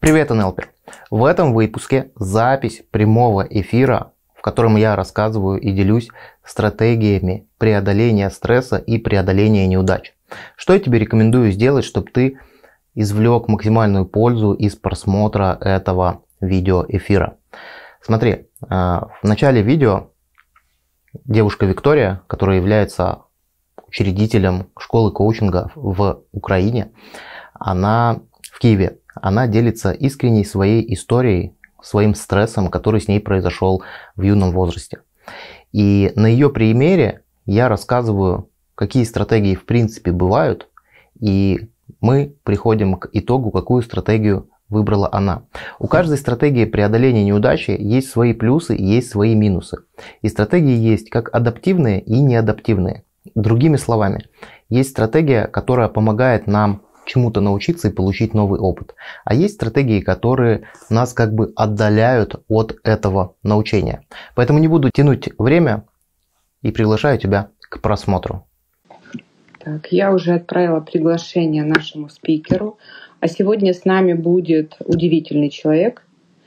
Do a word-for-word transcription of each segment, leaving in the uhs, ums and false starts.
Привет, эн эл пер! В этом выпуске запись прямого эфира, в котором я рассказываю и делюсь стратегиями преодоления стресса и преодоления неудач. Что я тебе рекомендую сделать, чтобы ты извлек максимальную пользу из просмотра этого видеоэфира? Смотри, в начале видео девушка Виктория, которая является учредителем школы коучинга в Украине, она в Киеве, она делится искренней своей историей, своим стрессом, который с ней произошел в юном возрасте. И на ее примере я рассказываю, какие стратегии в принципе бывают, и мы приходим к итогу, какую стратегию выбрала она. У каждой стратегии преодоления неудачи есть свои плюсы и есть свои минусы. И стратегии есть как адаптивные и неадаптивные. Другими словами, есть стратегия, которая помогает нам чему-то научиться и получить новый опыт. А есть стратегии, которые нас как бы отдаляют от этого научения. Поэтому не буду тянуть время и приглашаю тебя к просмотру. Так, я уже отправила приглашение нашему спикеру. А сегодня с нами будет удивительный человек,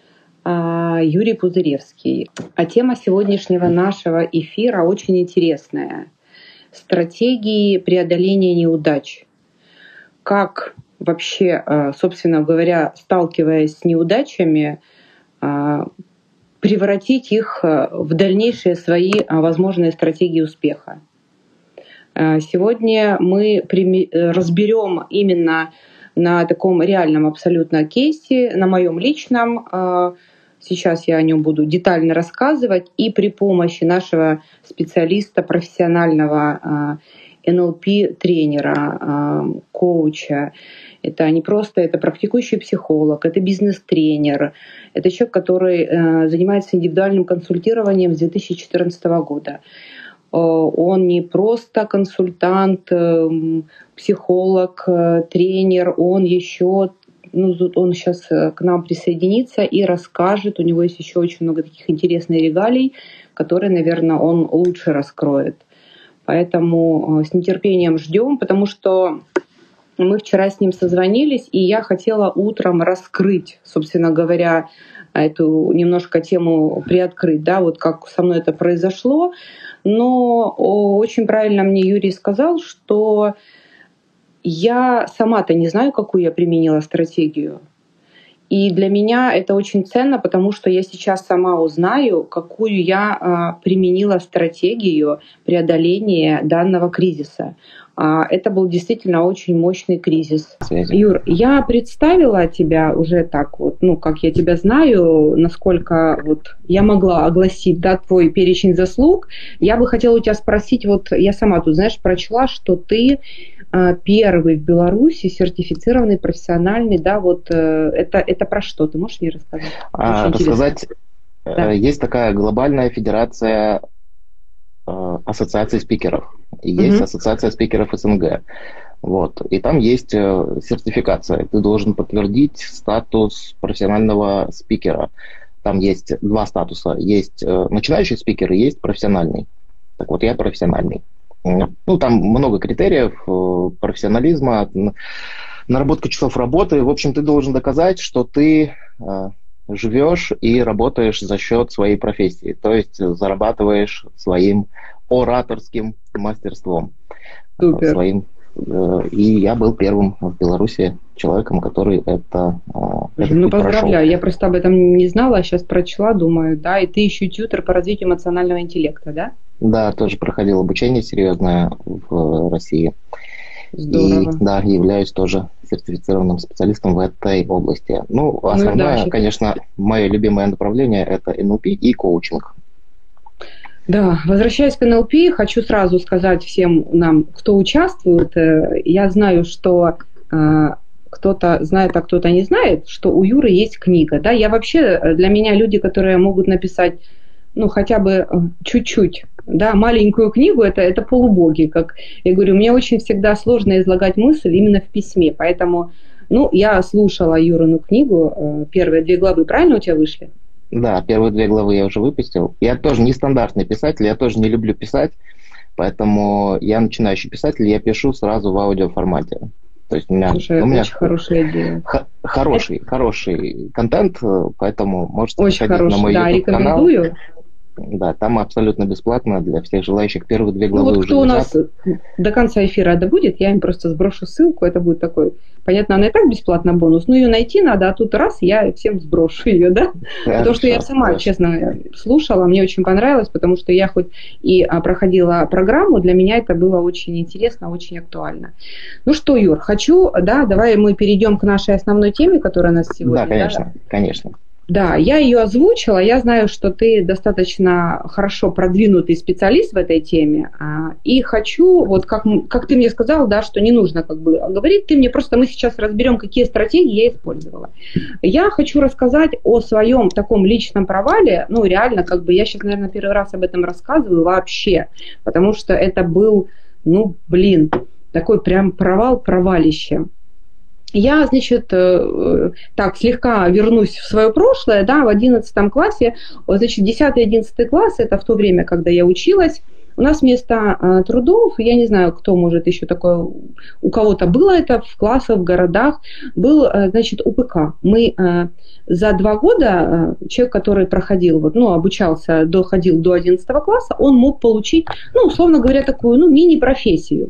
Юрий Пузыревский. А тема сегодняшнего нашего эфира очень интересная. Стратегии преодоления неудач. Как вообще, собственно говоря, сталкиваясь с неудачами, превратить их в дальнейшие свои возможные стратегии успеха. Сегодня мы разберем именно на таком реальном абсолютно кейсе, на моем личном. Сейчас я о нем буду детально рассказывать. И при помощи нашего специалиста, профессионального эн эл пи-тренера, коуча. Это не просто, это практикующий психолог, это бизнес-тренер, это человек, который занимается индивидуальным консультированием с две тысячи четырнадцатого года. Он не просто консультант, психолог, тренер, он еще, ну, он сейчас к нам присоединится и расскажет. У него есть еще очень много таких интересных регалий, которые, наверное, он лучше раскроет. Поэтому с нетерпением ждем, потому что мы вчера с ним созвонились, и я хотела утром раскрыть, собственно говоря, эту немножко тему приоткрыть, да, вот как со мной это произошло. Но очень правильно мне Юрий сказал, что я сама-то не знаю, какую я применила стратегию. И для меня это очень ценно, потому что я сейчас сама узнаю, какую я применила стратегию преодоления данного кризиса. Это был действительно очень мощный кризис. Юр, я представила тебя уже так вот, ну, как я тебя знаю, насколько вот я могла огласить, да, твой перечень заслуг. Я бы хотела у тебя спросить, вот я сама тут, знаешь, прочла, что ты первый в Беларуси сертифицированный профессиональный, да, вот это, это про что? Ты можешь мне рассказать? А, рассказать, да. Есть такая глобальная федерация ассоциаций спикеров, есть угу. ассоциация спикеров эс эн гэ, вот, и там есть сертификация, ты должен подтвердить статус профессионального спикера. Там есть два статуса, есть начинающий спикер и есть профессиональный. Так вот, я профессиональный. Ну, там много критериев профессионализма, наработка часов работы. В общем, ты должен доказать, что ты э, живешь и работаешь за счет своей профессии, то есть зарабатываешь своим ораторским мастерством. Супер. Своим, э, и я был первым в Беларуси человеком, который это, э, этот Ну, путь поздравляю. прошел. Я просто об этом не знала, а сейчас прочла, думаю, да, и ты еще тьютер по развитию эмоционального интеллекта, да? Да, тоже проходил обучение серьезное в России. Здорово. И, да, являюсь тоже сертифицированным специалистом в этой области. Ну, основное, ну, да, конечно, мое любимое направление – это эн эл пи и коучинг. Да, возвращаясь к эн эл пи, хочу сразу сказать всем нам, кто участвует. Я знаю, что кто-то знает, а кто-то не знает, что у Юры есть книга. Да? Я вообще, для меня люди, которые могут написать, ну, хотя бы чуть-чуть, да, маленькую книгу, это, это полубоги, как я говорю, мне очень всегда сложно излагать мысль именно в письме, поэтому, ну, я слушала Юрину книгу, первые две главы, правильно у тебя вышли? Да, первые две главы я уже выпустил. Я тоже нестандартный писатель, я тоже не люблю писать, поэтому я начинающий писатель, я пишу сразу в аудиоформате. То есть у меня, Слушай, у меня очень хорошая идея. х- хороший, это... хороший контент, поэтому можете очень заходить хороший, на мой да, YouTube-канал. рекомендую. Да, там абсолютно бесплатно для всех желающих. Первые две главы Ну вот уже кто у лежат. нас до конца эфира добудет, я им просто сброшу ссылку, это будет такой, понятно, она и так бесплатно бонус, но ее найти надо, а тут раз, я всем сброшу ее, да? Хорошо, потому что я сама, хорошо. честно, слушала, мне очень понравилось, потому что я хоть и а, проходила программу, для меня это было очень интересно, очень актуально. Ну что, Юр, хочу, да, давай мы перейдем к нашей основной теме, которая у нас сегодня. Да, конечно, да? конечно. Да, я ее озвучила. Я знаю, что ты достаточно хорошо продвинутый специалист в этой теме. И хочу, вот как, как ты мне сказал, да, что не нужно как бы говорить, ты мне просто мы сейчас разберем, какие стратегии я использовала. Я хочу рассказать о своем таком личном провале. Ну, реально, как бы я сейчас, наверное, первый раз об этом рассказываю вообще, потому что это был, ну, блин, такой прям провал-провалище. Я, значит, так, слегка вернусь в свое прошлое, да, в одиннадцатом классе, значит, десятый-одиннадцатый класс, это в то время, когда я училась, у нас вместо трудов, я не знаю, кто может еще такое, у кого-то было это в классах, в городах, был, значит, УПК. Мы за два года, человек, который проходил, вот, ну, обучался, доходил до одиннадцатого класса, он мог получить, ну, условно говоря, такую, ну, мини-профессию.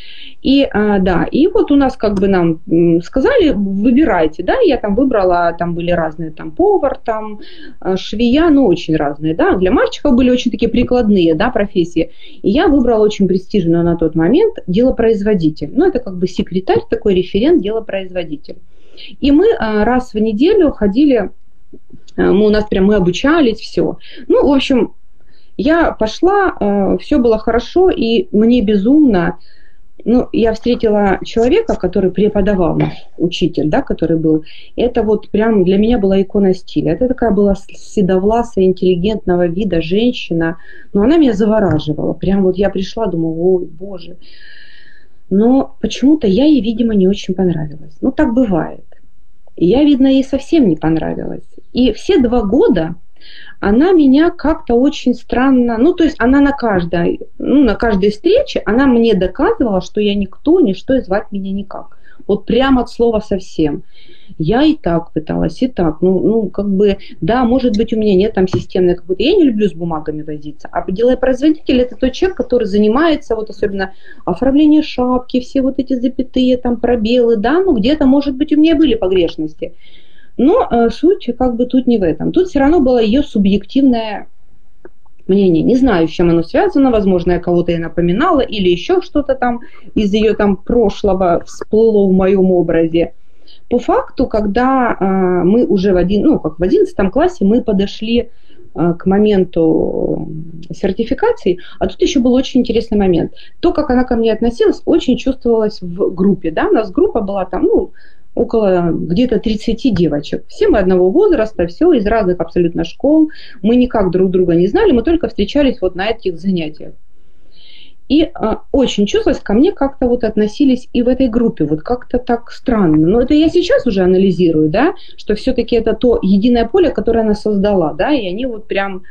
И а, да, и вот у нас как бы нам сказали, выбирайте, да, я там выбрала, там были разные, там повар, там швея, ну очень разные, да, для мальчиков были очень такие прикладные, да, профессии. И я выбрала очень престижную на тот момент делопроизводитель, ну это как бы секретарь, такой референт, делопроизводитель. И мы а, раз в неделю ходили, а, мы у нас прям, мы обучались, все. Ну, в общем, я пошла, а, все было хорошо, и мне безумно. Ну, я встретила человека, который преподавал, наш учитель, да, который был. Это вот прям для меня была икона стиля. Это такая была седовласая, интеллигентного вида женщина. Но она меня завораживала. Прям вот я пришла, думаю, ой, боже. Но почему-то я ей, видимо, не очень понравилась. Ну, так бывает. И я, видно, ей совсем не понравилась. И все два года она меня как-то очень странно, ну, то есть она на каждой, ну, на каждой встрече, она мне доказывала, что я никто, ничто, и звать меня никак. Вот прямо от слова совсем. Я и так пыталась, и так. Ну, ну, как бы, да, может быть, у меня нет там системной какой-то. Я не люблю с бумагами возиться. А делопроизводитель – это тот человек, который занимается, вот особенно оформлением шапки, все вот эти запятые, там, пробелы, да, ну, где-то, может быть, у меня были погрешности. Но э, суть как бы тут не в этом. Тут все равно было ее субъективное мнение. Не знаю, с чем оно связано. Возможно, я кого-то ей напоминала или еще что-то там из ее там прошлого всплыло в моем образе. По факту, когда э, мы уже в, один, ну, как в одиннадцатом классе мы подошли э, к моменту сертификации, а тут еще был очень интересный момент. То, как она ко мне относилась, очень чувствовалось в группе. Да? У нас группа была там, ну, около где-то тридцати девочек. Все мы одного возраста, все из разных абсолютно школ. Мы никак друг друга не знали, мы только встречались вот на этих занятиях. И а, очень чувствовалось, ко мне как-то вот относились и в этой группе, вот как-то так странно. Но это я сейчас уже анализирую, да, что все-таки это то единое поле, которое она создала, да, и они вот прям...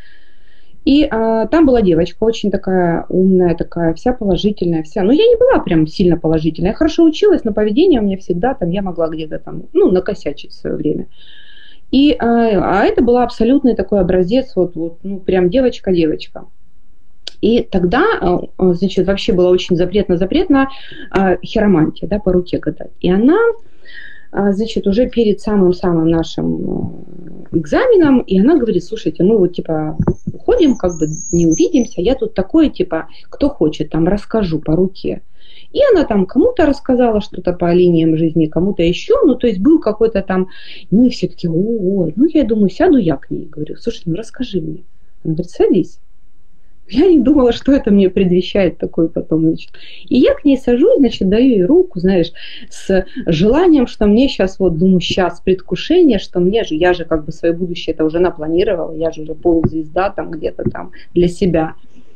И а, там была девочка, очень такая умная, такая вся положительная, вся. Но я не была прям сильно положительная. Я хорошо училась, но поведение у меня всегда там, я могла где-то там, ну, накосячить в свое время. И, а, а это был абсолютный такой образец, вот, вот, ну, прям девочка-девочка. И тогда, значит, вообще было очень запретно-запретно хиромантия, да, по руке гадать. И она... Значит, уже перед самым-самым нашим экзаменом, и она говорит, слушайте, мы вот типа уходим, как бы не увидимся, я тут такое, типа, кто хочет, там расскажу по руке. И она там кому-то рассказала что-то по линиям жизни, кому-то еще, ну, то есть был какой-то там, ну, и все таки, ой, ну, я думаю, сяду я к ней, говорю, слушай, ну, расскажи мне. Она говорит, садись. Я не думала, что это мне предвещает такой потом, значит. И я к ней сажусь, значит, даю ей руку, знаешь, с желанием, что мне сейчас, вот, думаю, сейчас предвкушение, что мне же, я же как бы свое будущее это уже напланировала, я же уже полузвезда там где-то там для себя.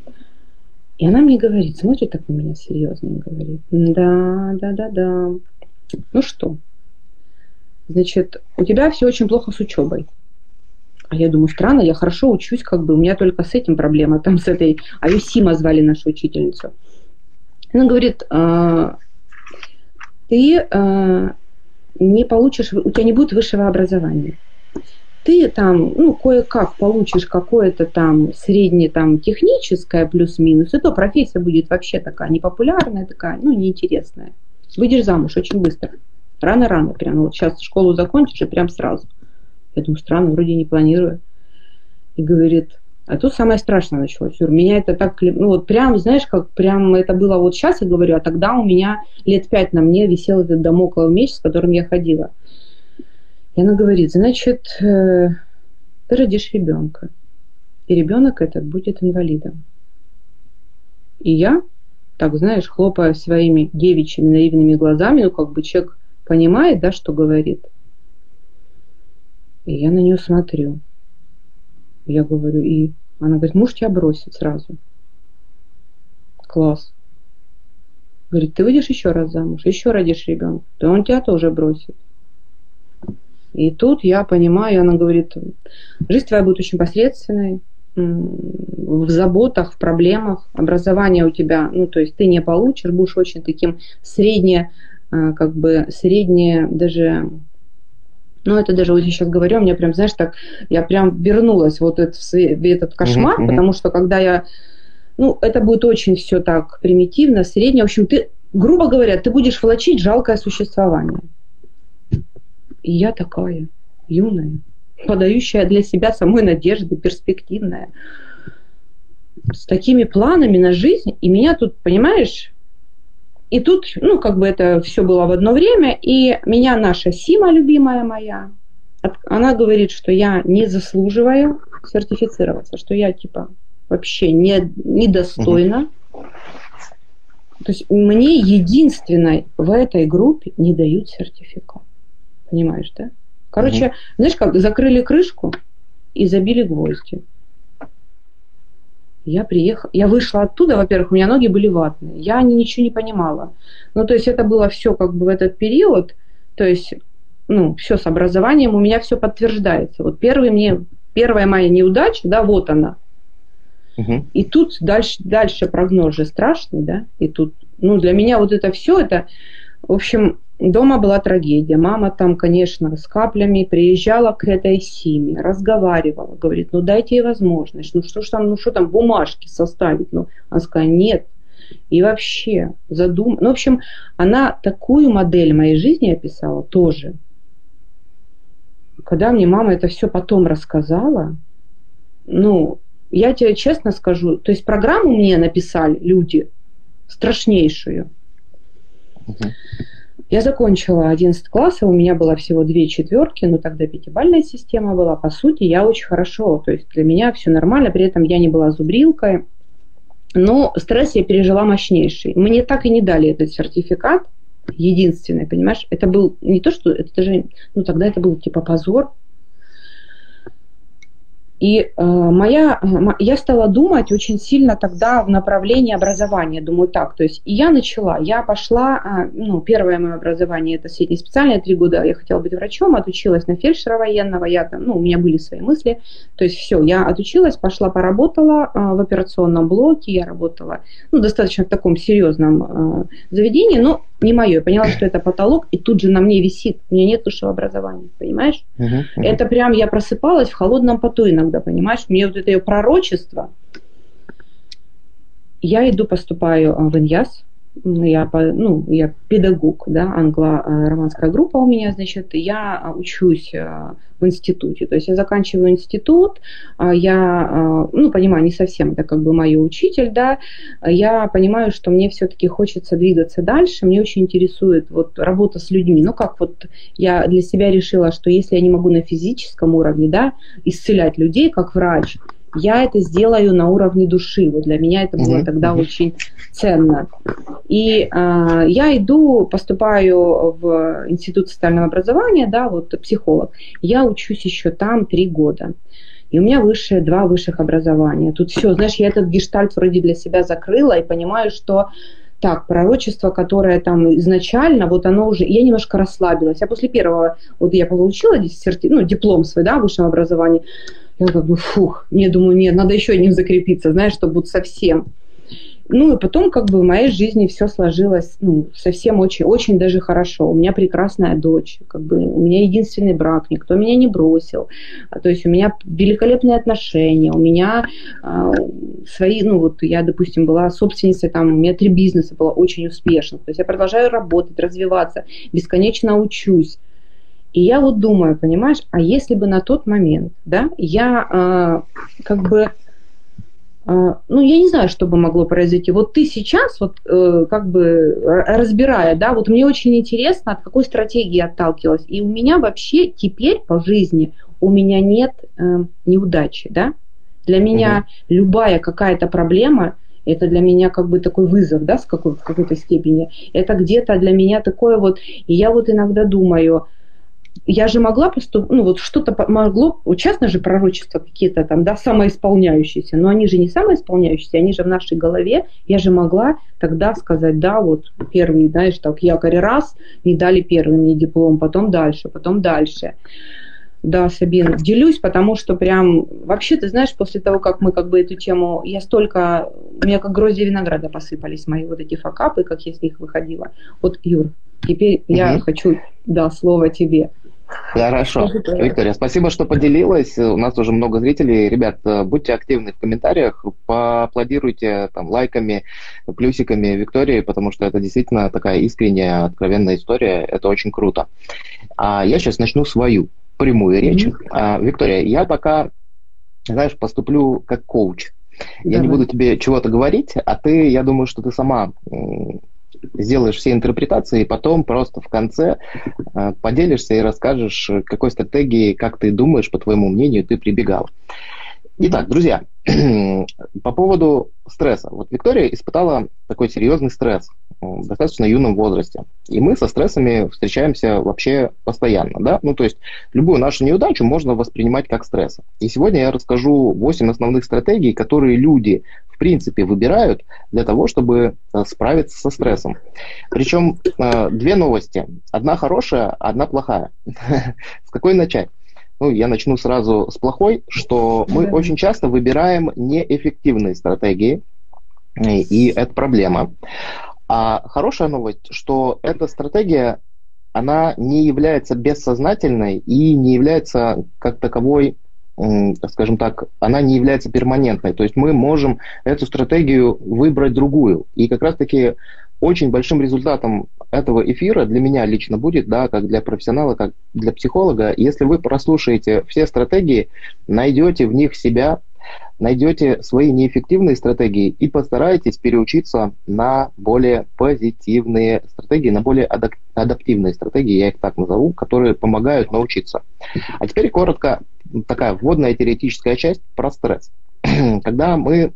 И она мне говорит, смотрит так на меня серьезно и говорит, да, да, да, да. Ну что, значит, у тебя все очень плохо с учебой. А я думаю, странно, я хорошо учусь, как бы у меня только с этим проблема, там с этой, а ее Сима звали нашу учительницу. Она говорит, ты ты э, не получишь, у тебя не будет высшего образования. Ты там, ну, кое-как получишь какое-то там среднее там техническое плюс-минус, и то профессия будет вообще такая непопулярная, такая, ну, неинтересная. Выйдешь замуж очень быстро. Рано-рано прям. Вот сейчас школу закончишь и прям сразу. Я думаю, странно, вроде не планирую. И говорит, а тут самое страшное началось. У меня это так, ну вот прям, знаешь, как прям это было вот сейчас, я говорю, а тогда у меня лет пять на мне висел этот дамоклов меч, с которым я ходила. И она говорит, значит, э, ты родишь ребенка. И ребенок этот будет инвалидом. И я, так, знаешь, хлопая своими девичьими наивными глазами, ну, как бы человек понимает, да, что говорит. И я на нее смотрю. Я говорю, и она говорит, муж тебя бросит сразу. Класс. Говорит, ты выйдешь еще раз замуж, еще родишь ребенка, то он тебя тоже бросит. И тут я понимаю, она говорит, жизнь твоя будет очень посредственной, в заботах, в проблемах, образование у тебя, ну, то есть ты не получишь, будешь очень таким средне, как бы, средне даже, ну, это даже вот я сейчас говорю, мне прям, знаешь, так, я прям вернулась вот этот, в этот кошмар, mm-hmm. потому что когда я, ну, это будет очень все так примитивно, среднее, в общем, ты, грубо говоря, ты будешь влачить жалкое существование. И я такая юная, подающая для себя самой надежды, перспективная, с такими планами на жизнь. И меня тут, понимаешь, и тут, ну, как бы это все было в одно время, и меня наша Сима, любимая моя, она говорит, что я не заслуживаю сертифицироваться, что я, типа, вообще не, недостойна. Угу. То есть мне единственной в этой группе не дают сертификат. Понимаешь, да? Короче, mm-hmm. знаешь, как закрыли крышку и забили гвозди. Я приехала, я вышла оттуда, во-первых, у меня ноги были ватные, я ничего не понимала. Ну, то есть это было все как бы в этот период, то есть, ну, все с образованием у меня все подтверждается. Вот первый мне, первая моя неудача, да, вот она. Mm-hmm. И тут дальше, дальше прогноз же страшный, да, и тут, ну, для меня вот это все, это, в общем, дома была трагедия. Мама там, конечно, с каплями приезжала к этой Симе, разговаривала, говорит, ну дайте ей возможность, ну что ж там, ну что там, бумажки составить, ну, она сказала, нет. И вообще задум... Ну, в общем, она такую модель моей жизни описала тоже. Когда мне мама это все потом рассказала, ну, я тебе честно скажу, то есть программу мне написали люди страшнейшую. Uh-huh. Я закончила одиннадцатый класс, и у меня было всего две четверки, но тогда пятибалльная система была. По сути, я очень хорошо, то есть для меня все нормально, при этом я не была зубрилкой, но стресс я пережила мощнейший. Мне так и не дали этот сертификат, единственный, понимаешь, это был не то, что, это даже, ну тогда это был типа позор. И э, моя, я стала думать очень сильно тогда в направлении образования. Думаю, так, то есть и я начала, я пошла, ну, первое мое образование, это среднеспециальное, три года я хотела быть врачом, отучилась на фельдшера военного, я там, ну, у меня были свои мысли, то есть все, я отучилась, пошла, поработала э, в операционном блоке, я работала, ну, достаточно в таком серьезном э, заведении, но не мое, я поняла, что это потолок, и тут же на мне висит, у меня нет высшего образования, понимаешь? Uh-huh, uh-huh. Это прям я просыпалась в холодном поту иногда, понимаешь? Мне вот это ее пророчество. Я иду, поступаю в ИНЯС, я, ну, я педагог, да, англо-романская группа у меня, значит, я учусь в институте, то есть я заканчиваю институт, я, ну, понимаю, не совсем это как бы мой учитель, да, я понимаю, что мне все-таки хочется двигаться дальше, мне очень интересует вот работа с людьми, ну, как вот я для себя решила, что если я не могу на физическом уровне, да, исцелять людей как врач, я это сделаю на уровне души. Вот для меня это было uh-huh. тогда uh-huh. очень ценно. И э, я иду, поступаю в Институт социального образования, да, вот психолог. Я учусь еще там три года. И у меня высшее, два высших образования. Тут все, знаешь, я этот гештальт вроде для себя закрыла и понимаю, что так, пророчество, которое там изначально, вот оно уже, я немножко расслабилась. Я после первого, вот я получила ну, диплом свой, да, в высшем образовании, я как бы, фух, не, думаю, нет, надо еще одним закрепиться, знаешь, чтобы вот совсем. Ну и потом как бы в моей жизни все сложилось ну, совсем очень, очень даже хорошо. У меня прекрасная дочь, как бы у меня единственный брак, никто меня не бросил. То есть у меня великолепные отношения, у меня э, свои, ну вот я, допустим, была собственницей, там у меня три бизнеса было очень успешно. То есть я продолжаю работать, развиваться, бесконечно учусь. И я вот думаю, понимаешь, а если бы на тот момент, да, я э, как бы ну, я не знаю, что бы могло произойти. Вот ты сейчас, вот, э, как бы разбирая, да, вот мне очень интересно, от какой стратегии отталкивалась. И у меня вообще теперь по жизни у меня нет э, неудачи, да. Для меня угу. любая какая-то проблема, это для меня как бы такой вызов, да, с какой, в какой-то степени. Это где-то для меня такое вот, и я вот иногда думаю, я же могла поступить, ну вот что-то могло, честно же пророчества какие-то там, да, самоисполняющиеся, но они же не самоисполняющиеся, они же в нашей голове, я же могла тогда сказать, да, вот первый, знаешь, так, якорь раз, не дали первый мне диплом, потом дальше, потом дальше. Да, Сабин, делюсь, потому что прям, вообще, ты знаешь, после того, как мы как бы эту тему, я столько, у меня как гроздья винограда посыпались мои вот эти факапы, как я с них выходила. Вот, Юр, теперь угу. я хочу, да, слово тебе. Хорошо. Виктория, спасибо, что поделилась. У нас уже много зрителей. Ребят, будьте активны в комментариях, поаплодируйте там, лайками, плюсиками Виктории, потому что это действительно такая искренняя, откровенная история. Это очень круто. А я сейчас начну свою прямую речь. Mm-hmm. А, Виктория, я пока, знаешь, поступлю как коуч. Я Давай. не буду тебе чего-то говорить, а ты, я думаю, что ты сама сделаешь все интерпретации, и потом просто в конце э, поделишься и расскажешь, к какой стратегии, как ты думаешь, по твоему мнению, ты прибегал. Итак, друзья, по поводу стресса. Вот Виктория испытала такой серьезный стресс в достаточно юном возрасте. И мы со стрессами встречаемся вообще постоянно. Да? Ну, то есть любую нашу неудачу можно воспринимать как стресс. И сегодня я расскажу восемь основных стратегий, которые люди в принципе выбирают для того, чтобы справиться со стрессом. Причем две новости. Одна хорошая, одна плохая. С какой начать? Ну, я начну сразу с плохой, что мы да. очень часто выбираем неэффективные стратегии, и это проблема. А хорошая новость, что эта стратегия, она не является бессознательной и не является как таковой, скажем так, она не является перманентной. То есть мы можем эту стратегию выбрать другую. И как раз-таки очень большим результатом этого эфира для меня лично будет, да, как для профессионала, как для психолога, если вы прослушаете все стратегии, найдете в них себя, найдете свои неэффективные стратегии и постараетесь переучиться на более позитивные стратегии, на более адап- адаптивные стратегии, я их так назову, которые помогают научиться. А теперь коротко такая вводная теоретическая часть про стресс. Когда мы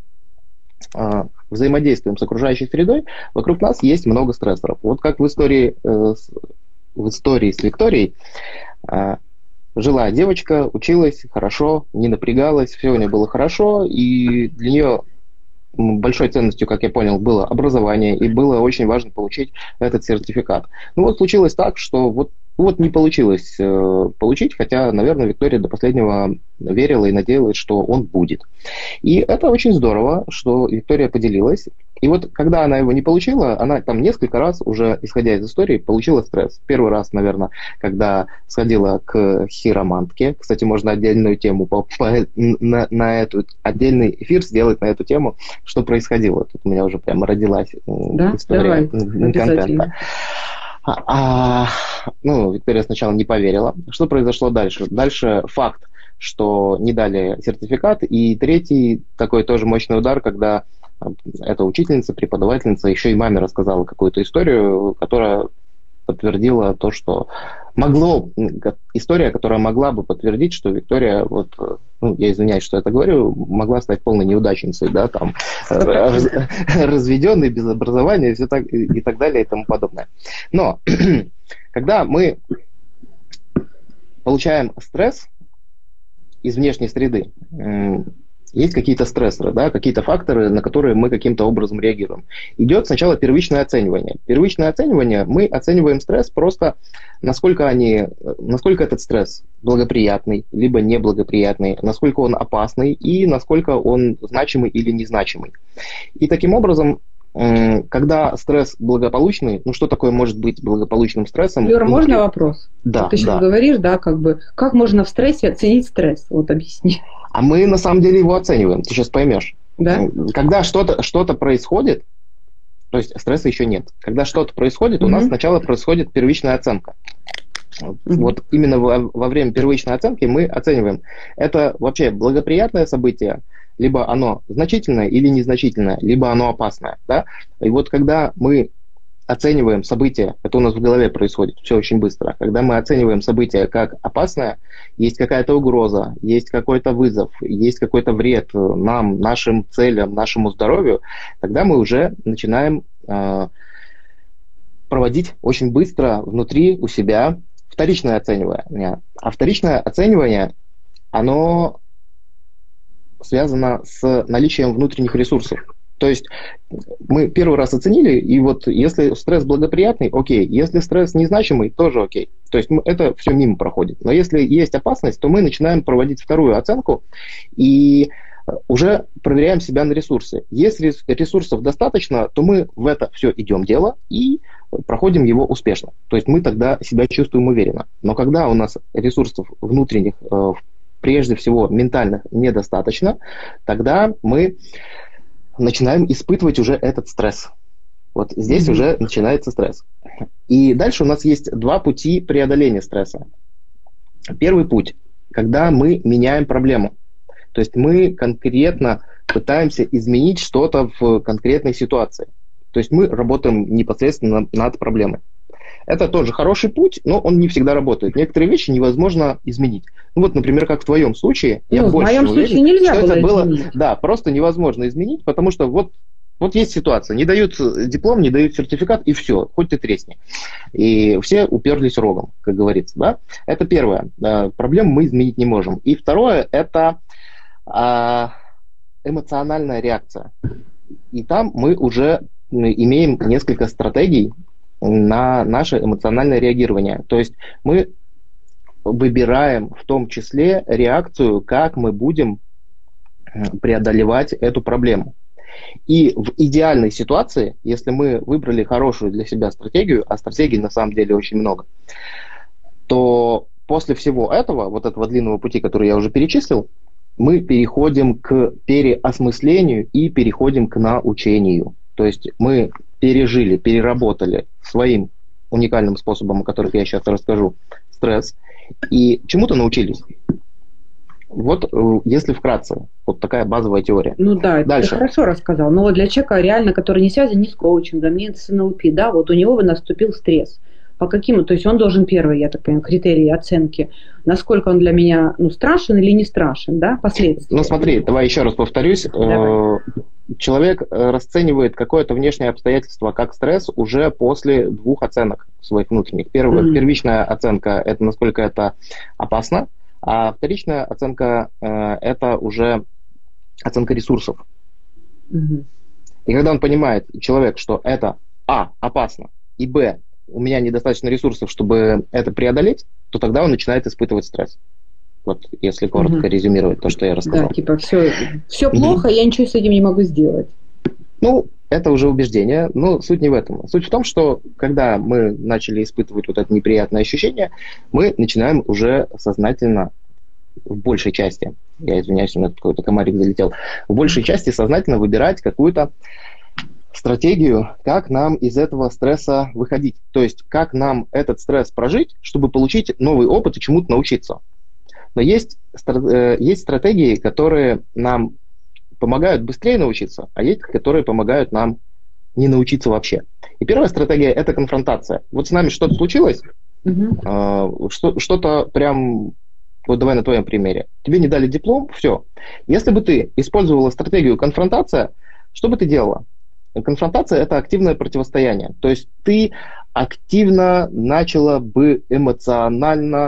э, взаимодействуем с окружающей средой, вокруг нас есть много стрессоров. Вот как в истории, э, с, в истории с Викторией, э, жила девочка, училась хорошо, не напрягалась, все у нее было хорошо, и для нее большой ценностью, как я понял, было образование, и было очень важно получить этот сертификат. Ну вот случилось так, что вот, вот не получилось э, получить, хотя, наверное, Виктория до последнего верила и надеялась, что он будет. И это очень здорово, что Виктория поделилась. И вот когда она его не получила, она там несколько раз уже, исходя из истории, получила стресс. Первый раз, наверное, когда сходила к хиромантке. Кстати, можно отдельную тему по, по, на, на эту, отдельный эфир сделать на эту тему, что происходило. Тут у меня уже прямо родилась да? история Давай, контента. А, а, ну, Виктория сначала не поверила. Что произошло дальше? Дальше факт, что не дали сертификат. И третий такой тоже мощный удар, когда эта учительница, преподавательница еще и маме рассказала какую-то историю, которая подтвердила то, что могло, история, которая могла бы подтвердить, что Виктория, вот, ну, я извиняюсь, что это говорю, могла стать полной неудачницей, да, там, разведенной, без образования, все так, и так далее, и тому подобное. Но, когда мы получаем стресс из внешней среды, есть какие-то стрессоры, да, какие-то факторы, на которые мы каким-то образом реагируем. Идет сначала первичное оценивание. Первичное оценивание, мы оцениваем стресс просто, насколько, они, насколько этот стресс благоприятный, либо неблагоприятный, насколько он опасный и насколько он значимый или незначимый. И таким образом, когда стресс благополучный, ну что такое может быть благополучным стрессом? Юра, можно ну, вопрос? Да. Вот ты сейчас да. говоришь, да, как бы, как можно в стрессе оценить стресс? Вот объясни. А мы на самом деле его оцениваем, ты сейчас поймешь. Да? Когда что-то, что-то происходит, то есть стресса еще нет. Когда что-то происходит, mm-hmm. у нас сначала происходит первичная оценка. Mm-hmm. Вот именно во, во время первичной оценки мы оцениваем, это вообще благоприятное событие, либо оно значительное или незначительное, либо оно опасное. Да? И вот когда мы оцениваем событие, это у нас в голове происходит, все очень быстро. Когда мы оцениваем событие как опасное, есть какая-то угроза, есть какой-то вызов, есть какой-то вред нам, нашим целям, нашему здоровью, тогда мы уже начинаем э, проводить очень быстро внутри у себя вторичное оценивание. А вторичное оценивание, оно связано с наличием внутренних ресурсов. То есть мы первый раз оценили, и вот если стресс благоприятный, окей. Если стресс незначимый, тоже окей. То есть это все мимо проходит. Но если есть опасность, то мы начинаем проводить вторую оценку и уже проверяем себя на ресурсы. Если ресурсов достаточно, то мы в это все идем дело и проходим его успешно. То есть мы тогда себя чувствуем уверенно. Но когда у нас ресурсов внутренних, прежде всего ментальных, недостаточно, тогда мы начинаем испытывать уже этот стресс. Вот здесь mm-hmm. уже начинается стресс. И дальше у нас есть два пути преодоления стресса. Первый путь, когда мы меняем проблему. То есть мы конкретно пытаемся изменить что-то в конкретной ситуации. То есть мы работаем непосредственно над проблемой. Это тоже хороший путь, но он не всегда работает. Некоторые вещи невозможно изменить. Ну вот, например, как в твоем случае. Ну, я в моем уверен, случае нельзя что было это было, изменить. Да, просто невозможно изменить, потому что вот, вот есть ситуация. Не дают диплом, не дают сертификат, и все, хоть ты тресни. И все уперлись рогом, как говорится. Да? Это первое. Проблему мы изменить не можем. И второе, это эмоциональная реакция. И там мы уже имеем несколько стратегий на наше эмоциональное реагирование. То есть мы выбираем в том числе реакцию, как мы будем преодолевать эту проблему. И в идеальной ситуации, если мы выбрали хорошую для себя стратегию, а стратегий на самом деле очень много, то после всего этого, вот этого длинного пути, который я уже перечислил, мы переходим к переосмыслению и переходим к научению. То есть мы пережили, переработали своим уникальным способом, о которых я сейчас расскажу, стресс, и чему-то научились. Вот если вкратце, вот такая базовая теория. Ну да, Дальше. Ты хорошо рассказал. Но вот для человека реально, который не связан ни с коучингом, ни с эн эл пи, да, вот у него наступил стресс. По каким, то есть он должен первый, я так понимаю, критерии оценки, насколько он для меня, ну, страшен или не страшен, да, последствия. Ну смотри, давай еще раз повторюсь. Давай. Человек расценивает какое-то внешнее обстоятельство как стресс уже после двух оценок своих внутренних. Первая, mm-hmm. Первичная оценка – это насколько это опасно, а вторичная оценка – это уже оценка ресурсов. Mm-hmm. И когда он понимает, человек, что это а. опасно, и б. у меня недостаточно ресурсов, чтобы это преодолеть, то тогда он начинает испытывать стресс. Вот, если коротко mm-hmm. резюмировать то, что я рассказал. Да, типа все, все плохо, mm-hmm. я ничего с этим не могу сделать. Ну, это уже убеждение, но суть не в этом. Суть в том, что когда мы начали испытывать вот это неприятное ощущение, мы начинаем уже сознательно, в большей части, я извиняюсь, у меня тут какой-то комарик залетел, в большей части сознательно выбирать какую-то стратегию, как нам из этого стресса выходить. То есть, как нам этот стресс прожить, чтобы получить новый опыт и чему-то научиться. Но есть, есть стратегии, которые нам помогают быстрее научиться, а есть, которые помогают нам не научиться вообще. И первая стратегия – это конфронтация. Вот с нами что-то случилось, mm-hmm. что, что-то прям, вот давай на твоем примере. Тебе не дали диплом, все. Если бы ты использовала стратегию конфронтация, что бы ты делала? Конфронтация – это активное противостояние. То есть ты активно начала бы эмоционально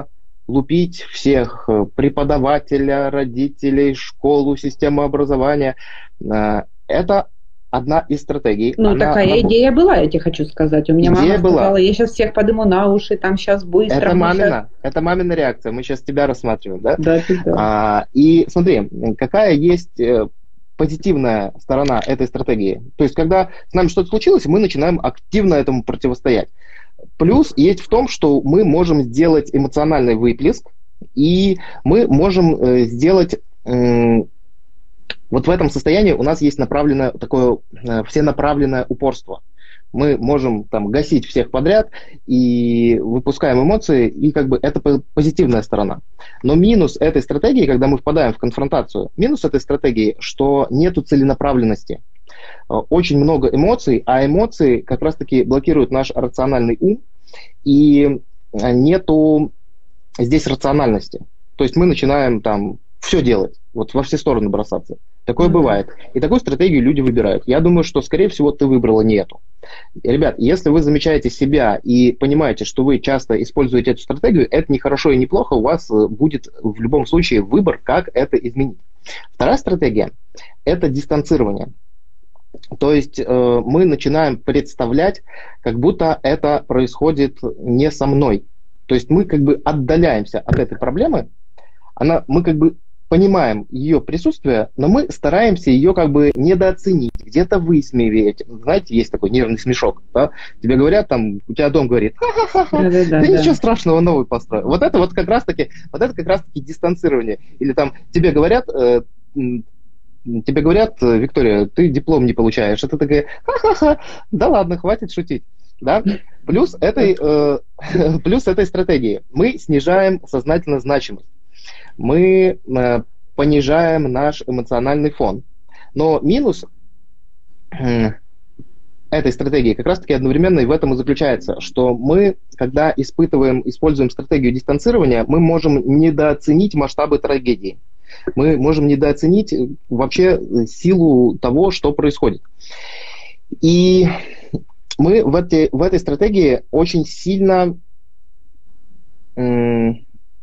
лупить всех, преподавателя, родителей, школу, систему образования. Это одна из стратегий. Ну, Она такая раб... идея была, я тебе хочу сказать. У меня идея мама была. сказала, я сейчас всех подыму на уши, там сейчас быстро. Это мамина, сейчас... это мамина реакция. Мы сейчас тебя рассматриваем, да? Да, да. А, и смотри, какая есть позитивная сторона этой стратегии. То есть, когда с нами что-то случилось, мы начинаем активно этому противостоять. Плюс есть в том, что мы можем сделать эмоциональный выплеск, и мы можем сделать... Вот в этом состоянии у нас есть направленное такое всенаправленное упорство. Мы можем там гасить всех подряд и выпускаем эмоции, и как бы это позитивная сторона. Но минус этой стратегии, когда мы впадаем в конфронтацию, минус этой стратегии, что нету целенаправленности. Очень много эмоций, а эмоции как раз-таки блокируют наш рациональный ум, и нету здесь рациональности. То есть мы начинаем там все делать, вот во все стороны бросаться. Такое mm-hmm. бывает. И такую стратегию люди выбирают. Я думаю, что, скорее всего, ты выбрала не эту. Ребят, если вы замечаете себя и понимаете, что вы часто используете эту стратегию, это не хорошо и не плохо, у вас будет в любом случае выбор, как это изменить. Вторая стратегия – это дистанцирование. То есть э, мы начинаем представлять, как будто это происходит не со мной. То есть мы как бы отдаляемся от этой проблемы, она, мы как бы понимаем ее присутствие, но мы стараемся ее как бы недооценить, где-то высмеивать. Знаете, есть такой нервный смешок. Да? Тебе говорят, там, у тебя дом говорит, ха-ха-ха, да, да, да, да ничего страшного, новый построю. Вот это вот как раз-таки, вот это как раз-таки дистанцирование. Или там тебе говорят, э, тебе говорят, Виктория, ты диплом не получаешь. Это такая, ха-ха-ха, да ладно, хватит шутить. Да? Плюс этой, э, плюс этой стратегии мы снижаем сознательно значимость. Мы э, понижаем наш эмоциональный фон. Но минус э, этой стратегии как раз-таки одновременно и в этом и заключается, что мы, когда испытываем, используем стратегию дистанцирования, мы можем недооценить масштабы трагедии. Мы можем недооценить вообще силу того, что происходит. И мы в, эти, в этой стратегии очень сильно... Э,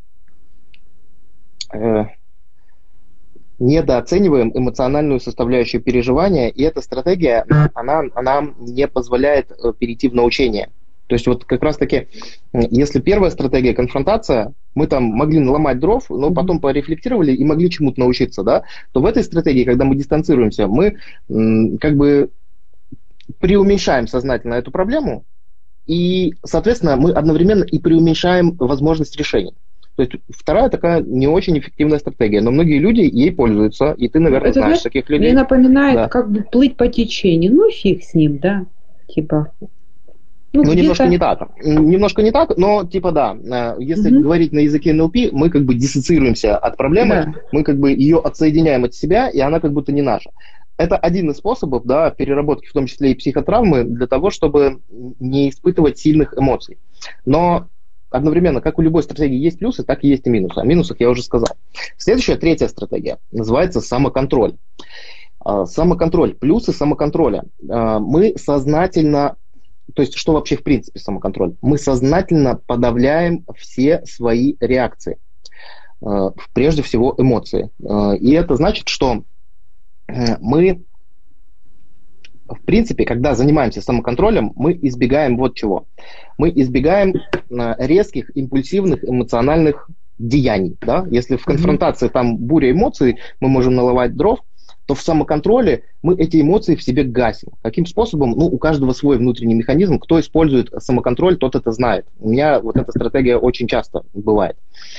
недооцениваем эмоциональную составляющую переживания, и эта стратегия, она, она не позволяет перейти в научение. То есть вот как раз-таки, если первая стратегия конфронтация, мы там могли наломать дров, но потом порефлектировали и могли чему-то научиться, да, то в этой стратегии, когда мы дистанцируемся, мы как бы преуменьшаем сознательно эту проблему, и, соответственно, мы одновременно и преуменьшаем возможность решения. То есть вторая такая не очень эффективная стратегия, но многие люди ей пользуются, и ты, наверное, это, знаешь таких людей. Мне напоминает, да. как бы плыть по течению. Ну, фиг с ним, да, типа. Ну, ну немножко не так. Немножко не так, но типа да. Если угу. говорить на языке эн эл пи, мы как бы диссоциируемся от проблемы, да. мы как бы ее отсоединяем от себя, и она как будто не наша. Это один из способов, да, переработки, в том числе и психотравмы, для того, чтобы не испытывать сильных эмоций. Но одновременно, как у любой стратегии есть плюсы, так и есть и минусы. О минусах я уже сказал. Следующая, третья стратегия, называется самоконтроль. Самоконтроль, плюсы самоконтроля. Мы сознательно, то есть что вообще в принципе самоконтроль? Мы сознательно подавляем все свои реакции, прежде всего эмоции. И это значит, что мы, в принципе, когда занимаемся самоконтролем, мы избегаем вот чего. Мы избегаем резких, импульсивных, эмоциональных деяний. Да? Если в конфронтации там буря эмоций, мы можем наломать дров, то в самоконтроле мы эти эмоции в себе гасим. Каким способом? Ну, у каждого свой внутренний механизм. Кто использует самоконтроль, тот это знает. У меня вот эта стратегия очень часто бывает.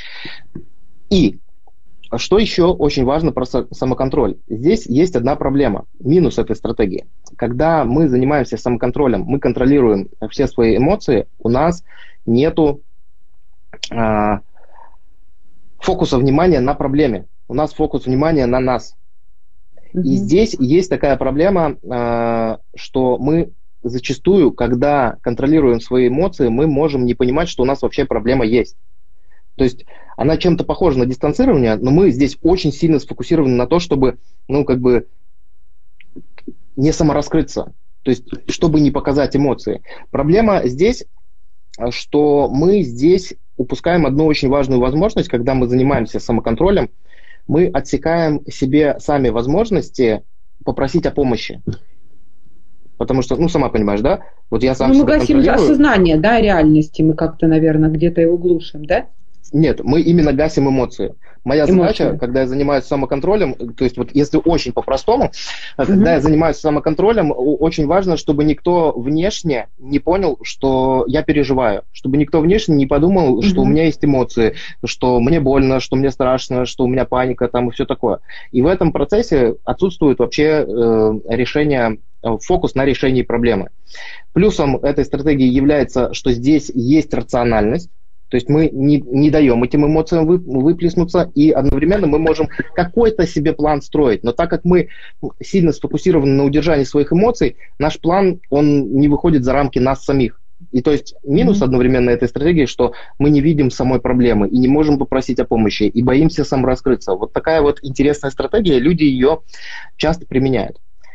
И что еще очень важно про самоконтроль? Здесь есть одна проблема, минус этой стратегии. Когда мы занимаемся самоконтролем, мы контролируем все свои эмоции, у нас нету а, фокуса внимания на проблеме. У нас фокус внимания на нас. Mm-hmm. И здесь есть такая проблема, а, что мы зачастую, когда контролируем свои эмоции, мы можем не понимать, что у нас вообще проблема есть. То есть она чем-то похожа на дистанцирование, но мы здесь очень сильно сфокусированы на то, чтобы, ну, как бы не самораскрыться, то есть чтобы не показать эмоции. Проблема здесь, что мы здесь упускаем одну очень важную возможность, когда мы занимаемся самоконтролем, мы отсекаем себе сами возможности попросить о помощи. Потому что, ну, сама понимаешь, да? Вот я сам ну, мы себя гасим контролирую. осознание, да, реальности, мы как-то, наверное, где-то его глушим, да? Нет, мы именно гасим эмоции. Моя Эмоции. задача, когда я занимаюсь самоконтролем, то есть вот если очень по-простому, Угу. когда я занимаюсь самоконтролем, очень важно, чтобы никто внешне не понял, что я переживаю, чтобы никто внешне не подумал, Угу. что у меня есть эмоции, что мне больно, что мне страшно, что у меня паника там и все такое. И в этом процессе отсутствует вообще э, решение, фокус на решении проблемы. Плюсом этой стратегии является, что здесь есть рациональность. То есть мы не, не даем этим эмоциям вы, выплеснуться, и одновременно мы можем какой-то себе план строить. Но так как мы сильно сфокусированы на удержании своих эмоций, наш план, он не выходит за рамки нас самих. И то есть минус mm-hmm. одновременно этой стратегии, что мы не видим самой проблемы и не можем попросить о помощи, и боимся самораскрыться. Вот такая вот интересная стратегия, люди ее часто применяют.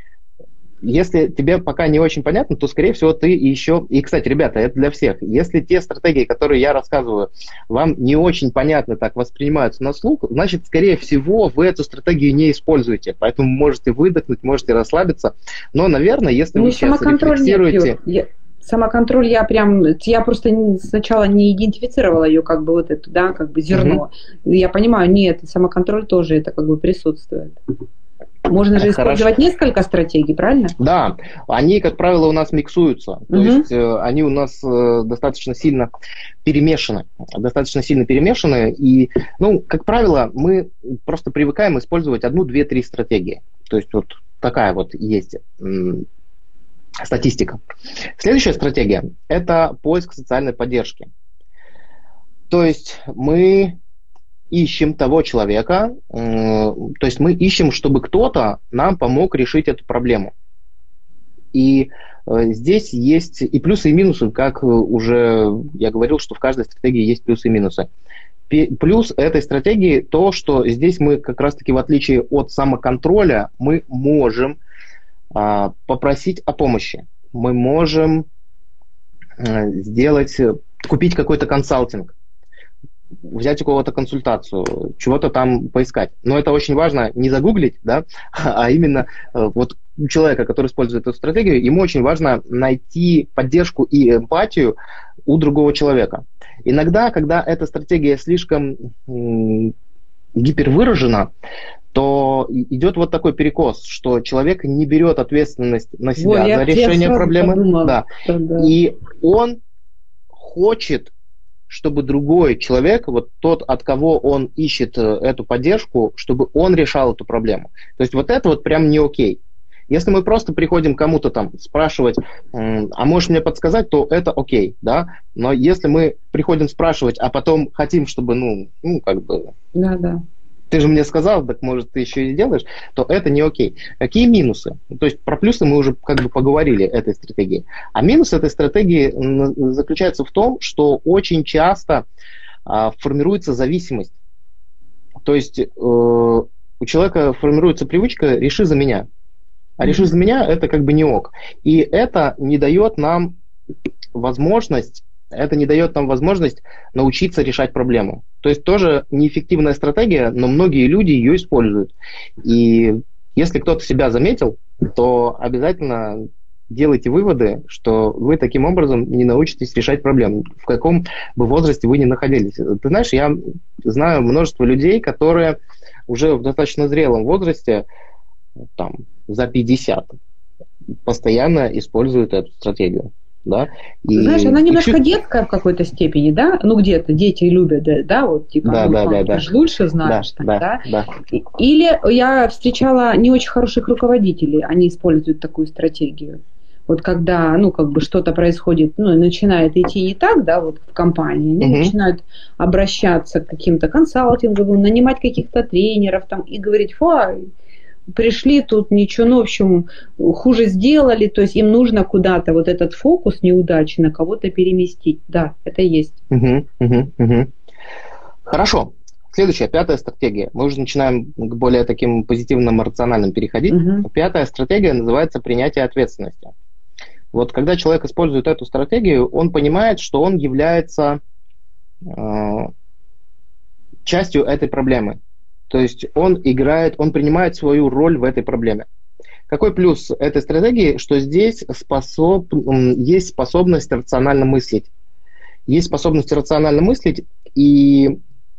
Если тебе пока не очень понятно, то, скорее всего, ты еще... И, кстати, ребята, это для всех. Если те стратегии, которые я рассказываю, вам не очень понятно так воспринимаются на слух, значит, скорее всего, вы эту стратегию не используете. Поэтому можете выдохнуть, можете расслабиться. Но, наверное, если ну, вы сейчас рефлексируете... Я... Самоконтроль я прям... Я просто сначала не идентифицировала ее, как бы вот это, да, как бы зерно. Mm-hmm. Я понимаю, нет, самоконтроль тоже это как бы присутствует. Можно же использовать Хорошо. Несколько стратегий, правильно? Да, они, как правило, у нас миксуются. То угу. есть э, они у нас э, достаточно сильно перемешаны. Достаточно сильно перемешаны. И, ну, как правило, мы просто привыкаем использовать одну, две, три стратегии. То есть вот такая вот есть м- статистика. Следующая стратегия – это поиск социальной поддержки. То есть мы... ищем того человека, э, то есть мы ищем, чтобы кто-то нам помог решить эту проблему. И э, здесь есть и плюсы, и минусы, как уже я говорил, что в каждой стратегии есть плюсы и минусы. Пи- плюс этой стратегии то, что здесь мы как раз-таки в отличие от самоконтроля, мы можем э, попросить о помощи. Мы можем э, сделать, купить какой-то консалтинг, взять у кого-то консультацию, чего-то там поискать. Но это очень важно не загуглить, да, а именно вот у человека, который использует эту стратегию, ему очень важно найти поддержку и эмпатию у другого человека. Иногда, когда эта стратегия слишком м- гипервыражена, то идет вот такой перекос, что человек не берет ответственность на себя вот, за я, решение я проблемы. Подумала, да. Да. И он хочет, чтобы другой человек, вот тот, от кого он ищет эту поддержку, чтобы он решал эту проблему. То есть вот это вот прям не окей. Если мы просто приходим кому-то там спрашивать, а можешь мне подсказать, то это окей, да. Но если мы приходим спрашивать, а потом хотим, чтобы, ну, ну как бы... Да, да. Ты же мне сказал, так может ты еще и сделаешь, то это не окей. Какие минусы? То есть про плюсы мы уже как бы поговорили этой стратегии. А минус этой стратегии заключается в том, что очень часто а, формируется зависимость. То есть э, у человека формируется привычка «реши за меня». А «реши за меня» это как бы не ок. И это не дает нам возможность это не дает нам возможность научиться решать проблему. То есть тоже неэффективная стратегия, но многие люди ее используют. И если кто-то себя заметил, то обязательно делайте выводы, что вы таким образом не научитесь решать проблему, в каком бы возрасте вы ни находились. Ты знаешь, я знаю множество людей, которые уже в достаточно зрелом возрасте, там, за пятьдесят, постоянно используют эту стратегию. Да? И, знаешь, она немножко и... детская в какой-то степени, да? Ну, где-то дети любят, да, да вот, типа, да, ну, да, да, ты да. же лучше знаешь, да, так, да, да? да? Или я встречала не очень хороших руководителей, они используют такую стратегию. Вот когда, ну, как бы что-то происходит, ну, начинает идти не так, да, вот в компании, они uh-huh. начинают обращаться к каким-то консалтингам, нанимать каких-то тренеров там и говорить, фу, пришли тут, ничего, ну, в общем, хуже сделали, то есть им нужно куда-то вот этот фокус неудачи на кого-то переместить. Да, это есть. Угу, угу, угу. Хорошо. Следующая, пятая стратегия. Мы уже начинаем к более таким позитивным, рациональным переходить. Угу. Пятая стратегия называется принятие ответственности. Вот когда человек использует эту стратегию, он понимает, что он является э, частью этой проблемы. То есть он играет, он принимает свою роль в этой проблеме. Какой плюс этой стратегии? Что здесь способ, есть способность рационально мыслить. Есть способность рационально мыслить, и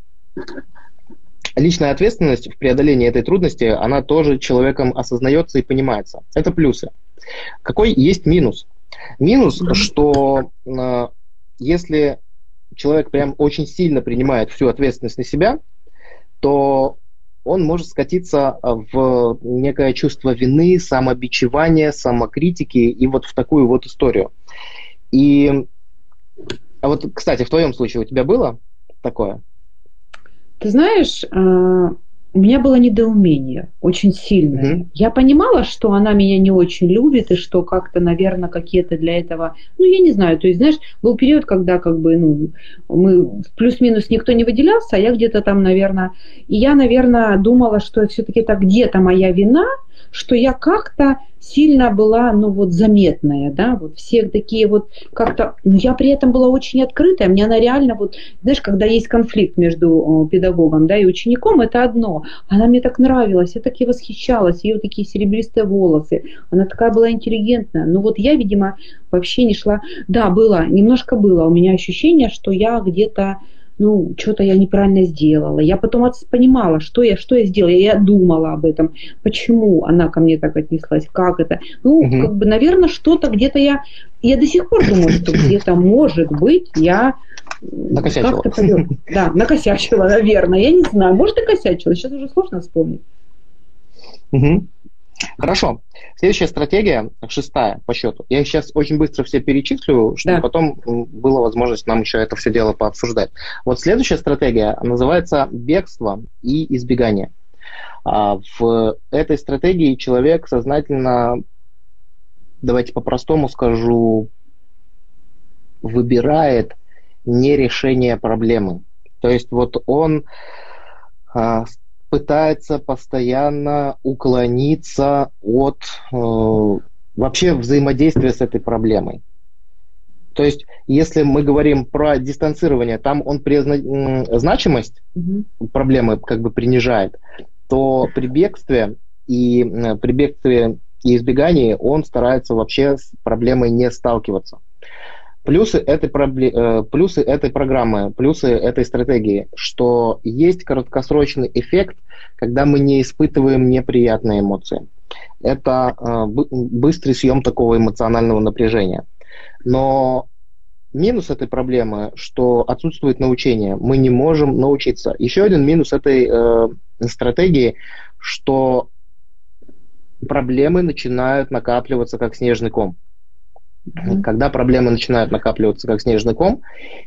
личная ответственность в преодолении этой трудности, она тоже человеком осознается и понимается. Это плюсы. Какой есть минус? Минус, что э, если человек прям очень сильно принимает всю ответственность на себя, то он может скатиться в некое чувство вины, самобичевания, самокритики и вот в такую вот историю. И а вот, кстати, в твоем случае у тебя было такое? Ты знаешь, у меня было недоумение очень сильное. Угу. Я понимала, что она меня не очень любит, и что как-то, наверное, какие-то для этого... Ну, я не знаю, то есть, знаешь, был период, когда как бы, ну, мы плюс-минус никто не выделялся, а я где-то там, наверное... И я, наверное, думала, что все-таки это где-то моя вина, что я как-то сильно была, ну, вот, заметная, да, вот, все такие вот как-то... Но я при этом была очень открытая, мне она реально вот... Знаешь, когда есть конфликт между педагогом, да, и учеником, это одно. Она мне так нравилась, я так ей восхищалась, ее такие серебристые волосы, она такая была интеллигентная. Ну вот я, видимо, вообще не шла... Да, было, немножко было у меня ощущение, что я где-то, ну, что-то я неправильно сделала. Я потом понимала, что я, что я сделала, я думала об этом, почему она ко мне так отнеслась, как это. Ну, угу. как бы, наверное, что-то где-то я... Я до сих пор думаю, что где-то, может быть, я... Накосячила. Да, накосячила, наверное. Я не знаю, может, и косячила. Сейчас уже сложно вспомнить. Угу. Хорошо. Следующая стратегия, шестая по счету. Я их сейчас очень быстро все перечислю, чтобы да. потом была возможность нам еще это все дело пообсуждать. Вот следующая стратегия называется бегство и избегание. В этой стратегии человек сознательно, давайте по-простому скажу, выбирает не решение проблемы. То есть вот он а, пытается постоянно уклониться от э, вообще взаимодействия с этой проблемой. То есть если мы говорим про дистанцирование, там он призна... значимость mm-hmm. проблемы как бы принижает, то при бегстве и при бегстве и избегании он старается вообще с проблемой не сталкиваться. Плюсы этой, пробле... плюсы этой программы, плюсы этой стратегии, что есть краткосрочный эффект, когда мы не испытываем неприятные эмоции. Это э, быстрый съем такого эмоционального напряжения. Но минус этой проблемы, что отсутствует научение. Мы не можем научиться. Еще один минус этой э, стратегии, что проблемы начинают накапливаться как снежный ком. Mm-hmm. Когда проблемы начинают накапливаться как снежный ком,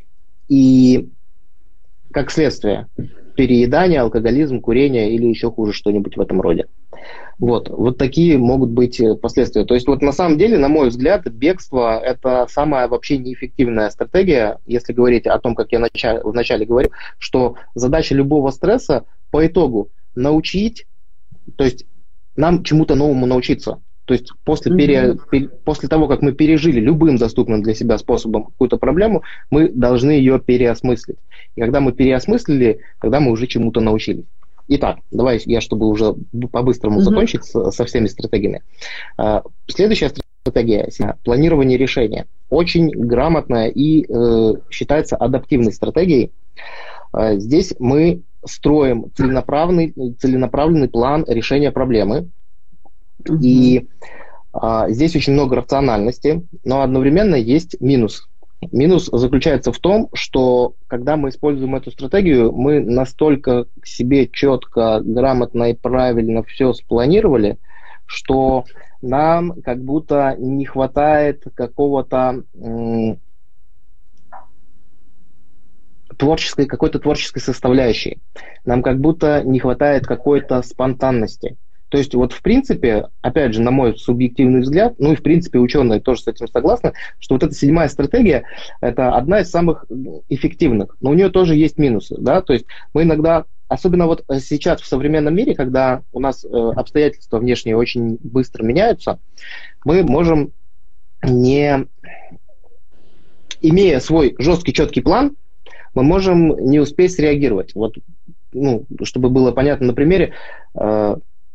и как следствие переедание, алкоголизм, курение или еще хуже что-нибудь в этом роде. Вот, вот такие могут быть последствия. То есть вот на самом деле, на мой взгляд, бегство – это самая вообще неэффективная стратегия, если говорить о том, как я начале, вначале говорил, что задача любого стресса по итогу научить, то есть нам чему-то новому научиться. То есть после, mm-hmm. пере, после того, как мы пережили любым доступным для себя способом какую-то проблему, мы должны ее переосмыслить. И когда мы переосмыслили, тогда мы уже чему-то научились. Итак, давай я, чтобы уже по-быстрому mm-hmm. закончить со, со всеми стратегиями. Следующая стратегия – планирование решения. Очень грамотная и э, считается адаптивной стратегией. Здесь мы строим целенаправленный, целенаправленный план решения проблемы. Mm-hmm. И а, здесь очень много рациональности, но одновременно есть минус. Минус заключается в том, что когда мы используем эту стратегию, мы настолько себе четко, грамотно и правильно все спланировали, что нам как будто не хватает какого-то м- творческой, какой-то творческой составляющей. Нам как будто не хватает какой-то спонтанности. То есть вот в принципе, опять же, на мой субъективный взгляд, ну и в принципе ученые тоже с этим согласны, что вот эта седьмая стратегия – это одна из самых эффективных, но у нее тоже есть минусы, да, то есть мы иногда, особенно вот сейчас в современном мире, когда у нас обстоятельства внешние очень быстро меняются, мы можем, не имея свой жесткий, четкий план, мы можем не успеть среагировать. Вот, ну, чтобы было понятно на примере, э,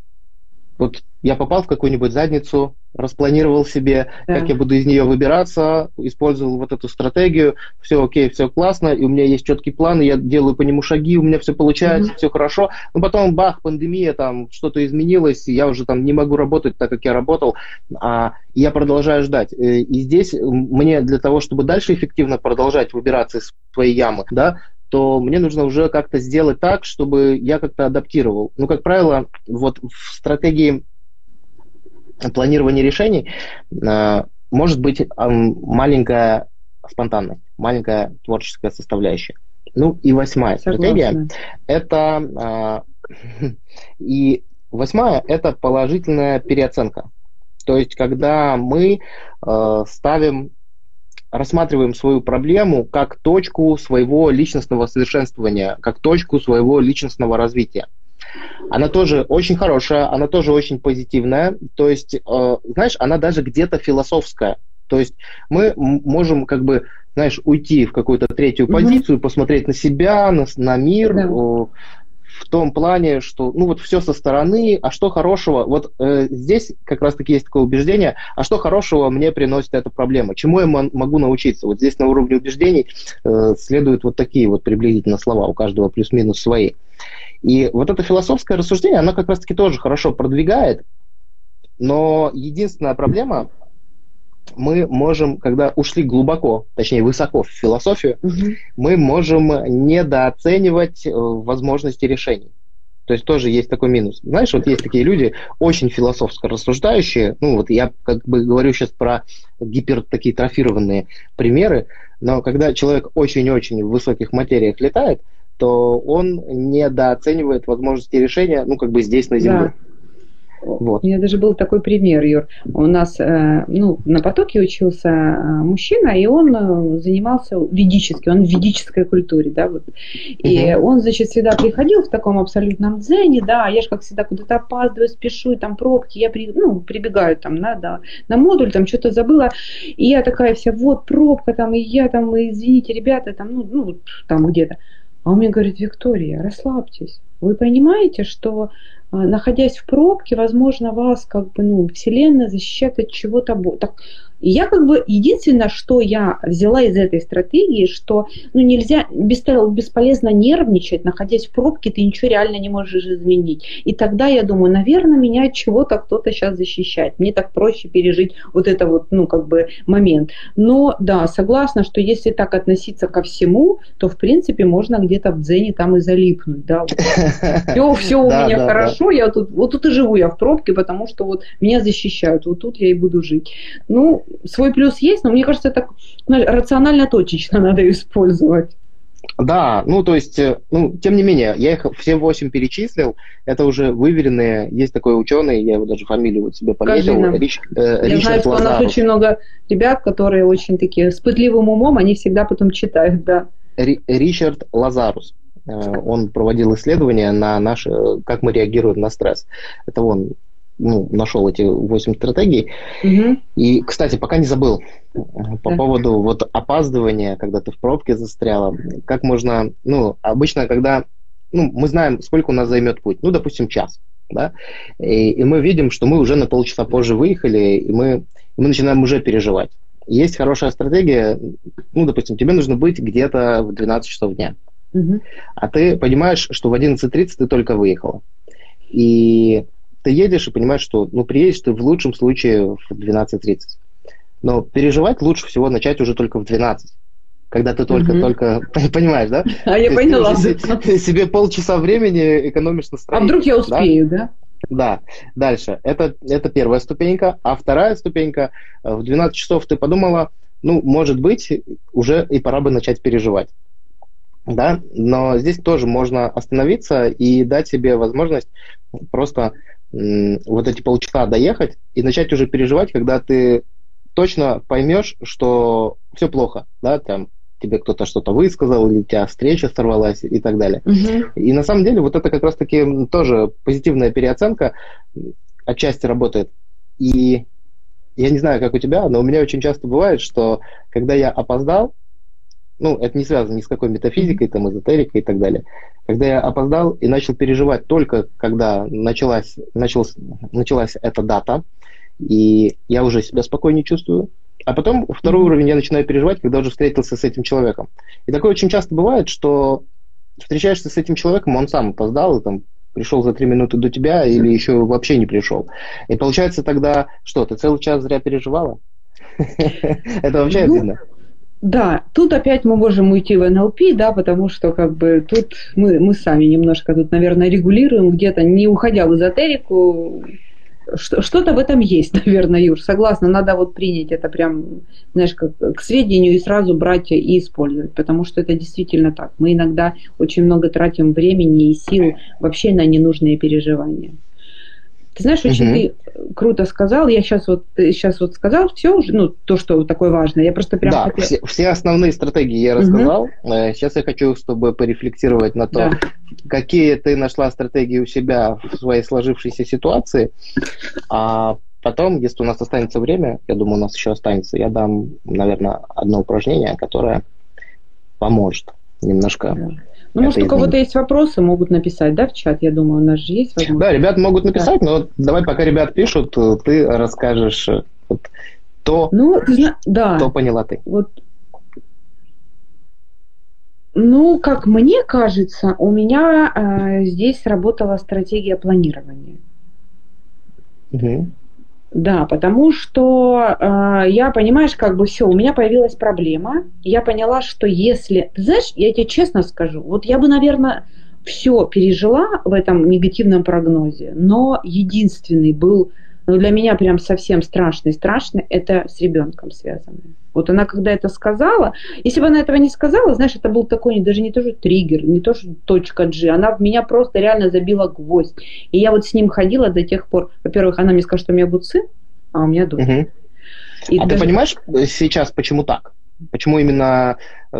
вот я попал в какую-нибудь задницу, распланировал себе, да. как я буду из нее выбираться, использовал вот эту стратегию, все окей, все классно, и у меня есть четкий план, и я делаю по нему шаги, у меня все получается, mm-hmm. все хорошо, но потом бах, пандемия, там что-то изменилось, я уже там не могу работать так, как я работал, а я продолжаю ждать. И здесь мне для того, чтобы дальше эффективно продолжать выбираться из своей ямы, да, то мне нужно уже как-то сделать так, чтобы я как-то адаптировал. Ну, как правило, вот в стратегии планирования решений э, может быть э, маленькая спонтанность, маленькая творческая составляющая. Ну, и восьмая Согласна. стратегия – это э, и восьмая – это положительная переоценка. То есть, когда мы э, ставим рассматриваем свою проблему как точку своего личностного совершенствования, как точку своего личностного развития. Она тоже очень хорошая, она тоже очень позитивная, то есть, э, знаешь, она даже где-то философская. То есть мы можем как бы, знаешь, уйти в какую-то третью mm-hmm. позицию, посмотреть на себя, на, на мир, yeah. э, в том плане, что, ну вот все со стороны, а что хорошего, вот э, здесь как раз-таки есть такое убеждение, а что хорошего мне приносит эта проблема, чему я м- могу научиться. Вот здесь на уровне убеждений э, следуют вот такие вот приблизительно слова, у каждого плюс-минус свои. И вот это философское рассуждение, оно как раз-таки тоже хорошо продвигает, но единственная проблема, мы можем, когда ушли глубоко, точнее высоко в философию, угу. мы можем недооценивать возможности решений. То есть тоже есть такой минус. Знаешь, вот есть такие люди, очень философско рассуждающие, ну вот я как бы говорю сейчас про гипер такие трофированные примеры, но когда человек очень-очень в высоких материях летает, то он недооценивает возможности решения, ну как бы здесь на Земле. Да. Вот. У меня даже был такой пример, Юр. У нас э, ну, на потоке учился э, мужчина, и он э, занимался ведически, он в ведической культуре, да, вот. И угу. он, значит, всегда приходил в таком абсолютном дзене, да, я же, как всегда, куда-то опаздываю, спешу, и там пробки, я при, ну, прибегаю там на, да, на модуль, там что-то забыла, и я такая вся, вот пробка там, и я там, извините, ребята, там, ну, ну там где-то. А он мне говорит: Виктория, расслабьтесь, вы понимаете, что находясь в пробке, возможно, вас как бы, ну, Вселенная защищает от чего-то. Так, и я как бы, единственное, что я взяла из этой стратегии, что, ну, нельзя, бесполезно нервничать, находясь в пробке, ты ничего реально не можешь изменить. И тогда я думаю, наверное, меня от чего-то кто-то сейчас защищает. Мне так проще пережить вот это вот, ну, как бы момент. Но, да, согласна, что если так относиться ко всему, то, в принципе, можно где-то в дзене там и залипнуть, да. Все, все у меня хорошо, я тут, вот тут и живу я в пробке, потому что вот меня защищают, вот тут я и буду жить. Ну, свой плюс есть, но мне кажется, это рационально точечно надо использовать. Да, ну то есть, ну, тем не менее, я их все восемь перечислил, это уже выверенные, есть такой ученый, я его даже фамилию вот себе пометил, Рич, э, я знаю, что у нас очень много ребят, которые очень такие с пытливым умом, они всегда потом читают, да. Ри, Ричард Лазарус, э, он проводил исследования на наш, как мы реагируем на стресс. Это он, ну, нашел эти восемь стратегий. Угу. И, кстати, пока не забыл по да. поводу вот опаздывания, когда ты в пробке застряла. Как можно, ну, обычно, когда, ну, мы знаем, сколько у нас займет путь, ну, допустим, час, да, и, и мы видим, что мы уже на полчаса позже выехали, и мы, и мы начинаем уже переживать. Есть хорошая стратегия, ну, допустим, тебе нужно быть где-то в двенадцать часов дня, угу. а ты понимаешь, что в одиннадцать тридцать ты только выехала. И ты едешь и понимаешь, что, ну, приедешь ты в лучшем случае в двенадцать тридцать. Но переживать лучше всего начать уже только в двенадцать. Когда ты только-только... Mm-hmm. Понимаешь, да? А я поняла. Ты себе полчаса времени экономишь на строение. А вдруг я успею, да? Да. Дальше. Это, это первая ступенька. А вторая ступенька, в двенадцать часов ты подумала, ну, может быть, уже и пора бы начать переживать. Да? Но здесь тоже можно остановиться и дать себе возможность просто вот эти полчаса доехать и начать уже переживать, когда ты точно поймешь, что все плохо, да, там тебе кто-то что-то высказал, или у тебя встреча сорвалась и так далее. Угу. И на самом деле вот это как раз-таки тоже позитивная переоценка отчасти работает. И я не знаю, как у тебя, но у меня очень часто бывает, что когда я опоздал, ну, это не связано ни с какой метафизикой, там, эзотерикой и так далее. Когда я опоздал и начал переживать только когда началась, началась, началась эта дата, и я уже себя спокойнее чувствую. А потом второй уровень я начинаю переживать, когда уже встретился с этим человеком. И такое очень часто бывает, что встречаешься с этим человеком, он сам опоздал, и там пришел за три минуты до тебя или еще вообще не пришел. И получается тогда, что, ты целый час зря переживала? Это вообще обидно. Да, тут опять мы можем уйти в эн эл пи, да, потому что как бы тут мы, мы сами немножко тут, наверное, регулируем где-то, не уходя в эзотерику. Что-то в этом есть, наверное, Юр, согласна, надо вот принять это прям, знаешь, как к сведению и сразу брать и использовать, потому что это действительно так. Мы иногда очень много тратим времени и сил вообще на ненужные переживания. Ты знаешь, очень угу. ты круто сказал, я сейчас вот, сейчас вот сказал все уже, ну, то, что такое важное, я просто прям... Да, хотела... все, все основные стратегии я рассказал, угу. Сейчас я хочу с тобой порефлексировать на то, да. какие ты нашла стратегии у себя в своей сложившейся ситуации, а потом, если у нас останется время, я думаю, у нас еще останется, я дам, наверное, одно упражнение, которое поможет немножко... Да. Ну, может, у кого-то есть вопросы, могут написать, да, в чат, я думаю, у нас же есть возможность. Да, ребят могут написать, да. но давай, пока ребят пишут, ты расскажешь вот, то, ну, ты, да. что поняла ты. Вот. Ну, как мне кажется, у меня э, здесь работала стратегия планирования. Угу. Да, потому что э, я, понимаешь, как бы все, у меня появилась проблема, я поняла, что если, ты знаешь, я тебе честно скажу, вот я бы, наверное, все пережила в этом негативном прогнозе, но единственный был, ну, для меня прям совсем страшный-страшный, это с ребенком связанный. Вот она когда это сказала, если бы она этого не сказала, знаешь, это был такой даже не то что триггер, не то что точка G, она в меня просто реально забила гвоздь. И я вот с ним ходила до тех пор, во-первых, она мне скажет, что у меня будет сын, а у меня дочь. Угу. И а даже... ты понимаешь сейчас, почему так? Почему именно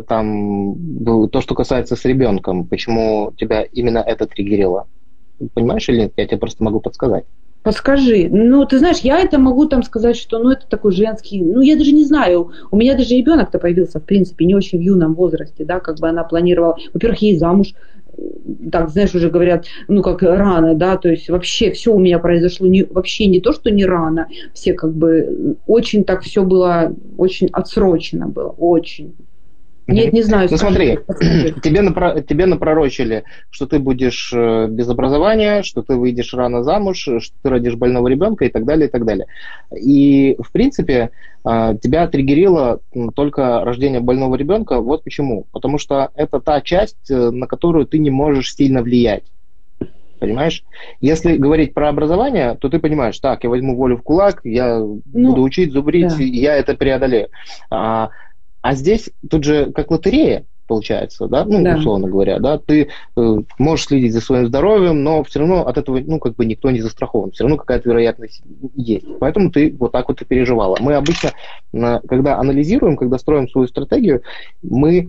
там то, что касается с ребенком, почему тебя именно это триггерило? Понимаешь или нет? Я тебе просто могу подсказать. Подскажи. Ну, ты знаешь, я это могу там сказать, что ну это такой женский, ну я даже не знаю, у меня даже ребенок-то появился, в принципе, не очень в юном возрасте, да, как бы она планировала, во-первых, ей замуж, так, знаешь, уже говорят, ну как рано, да, то есть вообще все у меня произошло, не, вообще не то, что не рано, все как бы очень так все было, очень отсрочено было, очень. Нет, не знаю. Ну смотри, тебе, напро- тебе напророчили, что ты будешь без образования, что ты выйдешь рано замуж, что ты родишь больного ребенка и так далее, и так далее. И, в принципе, тебя триггерило только рождение больного ребенка. Вот почему. Потому что это та часть, на которую ты не можешь сильно влиять. Понимаешь? Если говорить про образование, то ты понимаешь, так, я возьму волю в кулак, я ну, буду учить, зубрить, да. я это преодолею. А, а здесь тут же как лотерея получается, да, ну, да. условно говоря, да, ты э, можешь следить за своим здоровьем, но все равно от этого, ну, как бы никто не застрахован, все равно какая-то вероятность есть. Поэтому ты вот так вот и переживала. Мы обычно, э, когда анализируем, когда строим свою стратегию, мы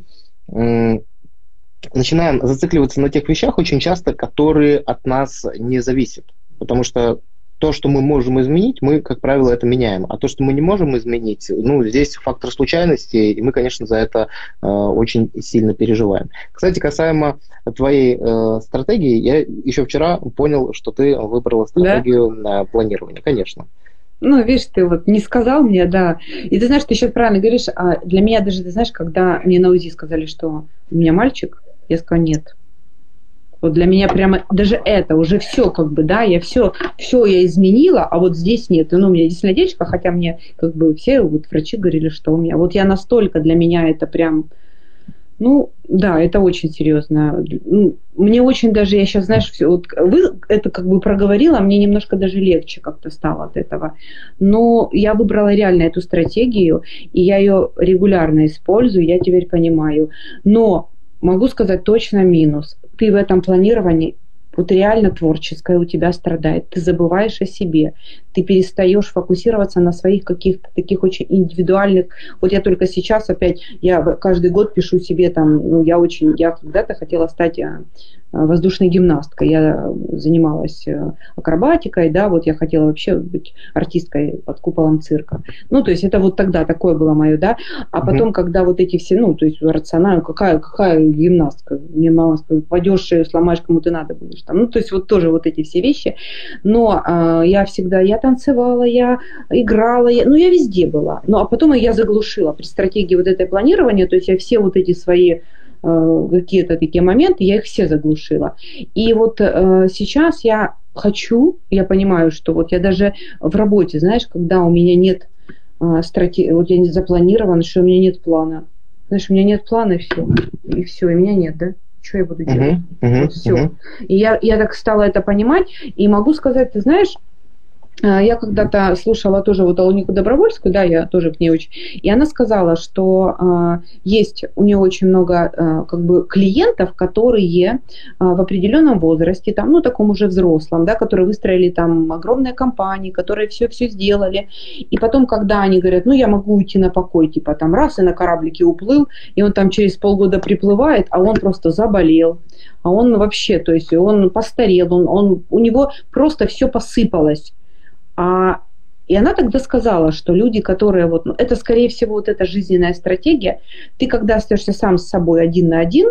э, начинаем зацикливаться на тех вещах очень часто, которые от нас не зависят. Потому что то, что мы можем изменить, мы, как правило, это меняем. А то, что мы не можем изменить, ну, здесь фактор случайности, и мы, конечно, за это э, очень сильно переживаем. Кстати, касаемо твоей э, стратегии, я еще вчера понял, что ты выбрала стратегию да? планирования. Конечно. Ну, видишь, ты вот не сказал мне, да. И ты знаешь, ты сейчас правильно говоришь, а для меня даже, ты знаешь, когда мне на УЗИ сказали, что у меня мальчик, я сказала, нет. Вот для меня прямо даже это уже все как бы, да, я все, все я изменила, а вот здесь нет. Ну, у меня действительно девочка, хотя мне как бы все вот врачи говорили, что у меня. Вот я настолько, для меня это прям, ну, да, это очень серьезно. Мне очень даже, я сейчас, знаешь, все, вот вы это как бы проговорила, мне немножко даже легче как-то стало от этого. Но я выбрала реально эту стратегию, и я ее регулярно использую, я теперь понимаю. Но могу сказать точно минус. Ты в этом планировании, вот реально творческое у тебя страдает. Ты забываешь о себе. Ты перестаешь фокусироваться на своих каких-то таких очень индивидуальных. Вот я только сейчас опять, я каждый год пишу себе там, ну я очень, я когда-то хотела стать воздушной гимнасткой. Я занималась акробатикой, да, вот я хотела вообще быть артисткой под куполом цирка. Ну, то есть это вот тогда такое было мое, да. А потом, mm-hmm. когда вот эти все, ну, то есть рационально, какая, какая гимнастка? Мне мама сказала, пойдешь, сломаешь, кому ты надо будешь. Там. Ну, то есть вот тоже вот эти все вещи. Но э, я всегда, я танцевала, я играла, я, ну, я везде была. Ну, а потом я заглушила при стратегии вот этой планирования, то есть я все вот эти свои э, какие-то такие моменты, я их все заглушила. И вот э, сейчас я хочу, я понимаю, что вот я даже в работе, знаешь, когда у меня нет э, стратегии, вот я не запланирована, что у меня нет плана. Знаешь, у меня нет плана, и все. И все, и меня нет, да? Что я буду делать? Uh-huh, uh-huh, вот все. Uh-huh. И я, я так стала это понимать, и могу сказать, ты знаешь, я когда-то слушала тоже вот Алонику Добровольскую, да, я тоже к ней очень, и она сказала, что э, есть у нее очень много э, как бы клиентов, которые э, в определенном возрасте, там, ну, таком уже взрослом, да, которые выстроили там огромные компании, которые все-все сделали, и потом, когда они говорят, ну, я могу уйти на покой, типа там раз и на кораблике уплыл, и он там через полгода приплывает, а он просто заболел, а он вообще, то есть он постарел, он, он, у него просто все посыпалось. А, и она тогда сказала, что люди, которые вот, ну, это скорее всего вот эта жизненная стратегия, ты когда остаешься сам с собой один на один,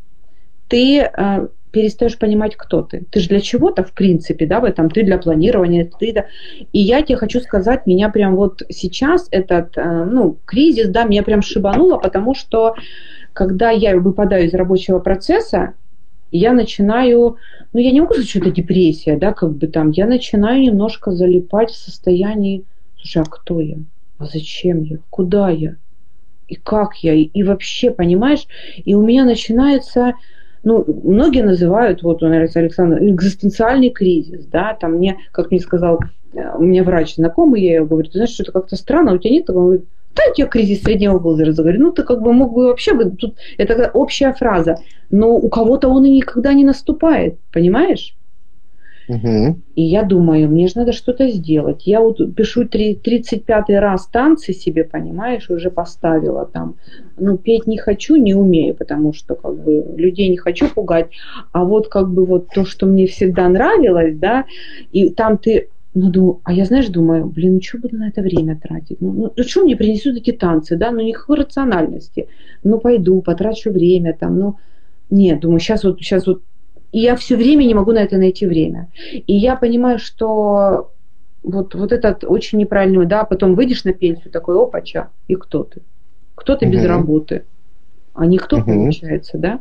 ты э, перестаешь понимать, кто ты. Ты же для чего-то, в принципе, да, в этом, ты для планирования, ты, да. И я тебе хочу сказать, меня прям вот сейчас этот, э, ну, кризис, да, меня прям шибануло, потому что когда я выпадаю из рабочего процесса, я начинаю, ну, я не могу сказать, что это депрессия, да, как бы там, я начинаю немножко залипать в состоянии, слушай, а кто я? А зачем я? Куда я? И как я? И, и вообще, понимаешь, и у меня начинается, ну, многие называют, вот, Александр, экзистенциальный кризис, да, там мне, как мне сказал, у меня врач знакомый, я ей говорю, ты знаешь, что-то как-то странно, у тебя нет такого? Он говорит, да, у тебя кризис среднего возраста. Говорю, ну ты как бы мог бы вообще, тут это общая фраза, но у кого-то он и никогда не наступает, понимаешь? Угу. И я думаю, мне же надо что-то сделать. Я вот пишу тридцать пятый раз танцы себе, понимаешь, уже поставила там. Ну, петь не хочу, не умею, потому что как бы людей не хочу пугать. А вот как бы вот то, что мне всегда нравилось, да, и там ты... Ну, думаю, а я, знаешь, думаю, блин, ну что буду на это время тратить? Ну, ну, ну что мне принесут эти танцы, да? Ну, никакой рациональности. Ну, пойду, потрачу время там, ну... Нет, думаю, сейчас вот, сейчас вот... И я все время не могу на это найти время. И я понимаю, что вот, вот этот очень неправильный, да, потом выйдешь на пенсию, такой, опача, и кто ты? Кто ты угу. без работы? А никто, угу. получается, да?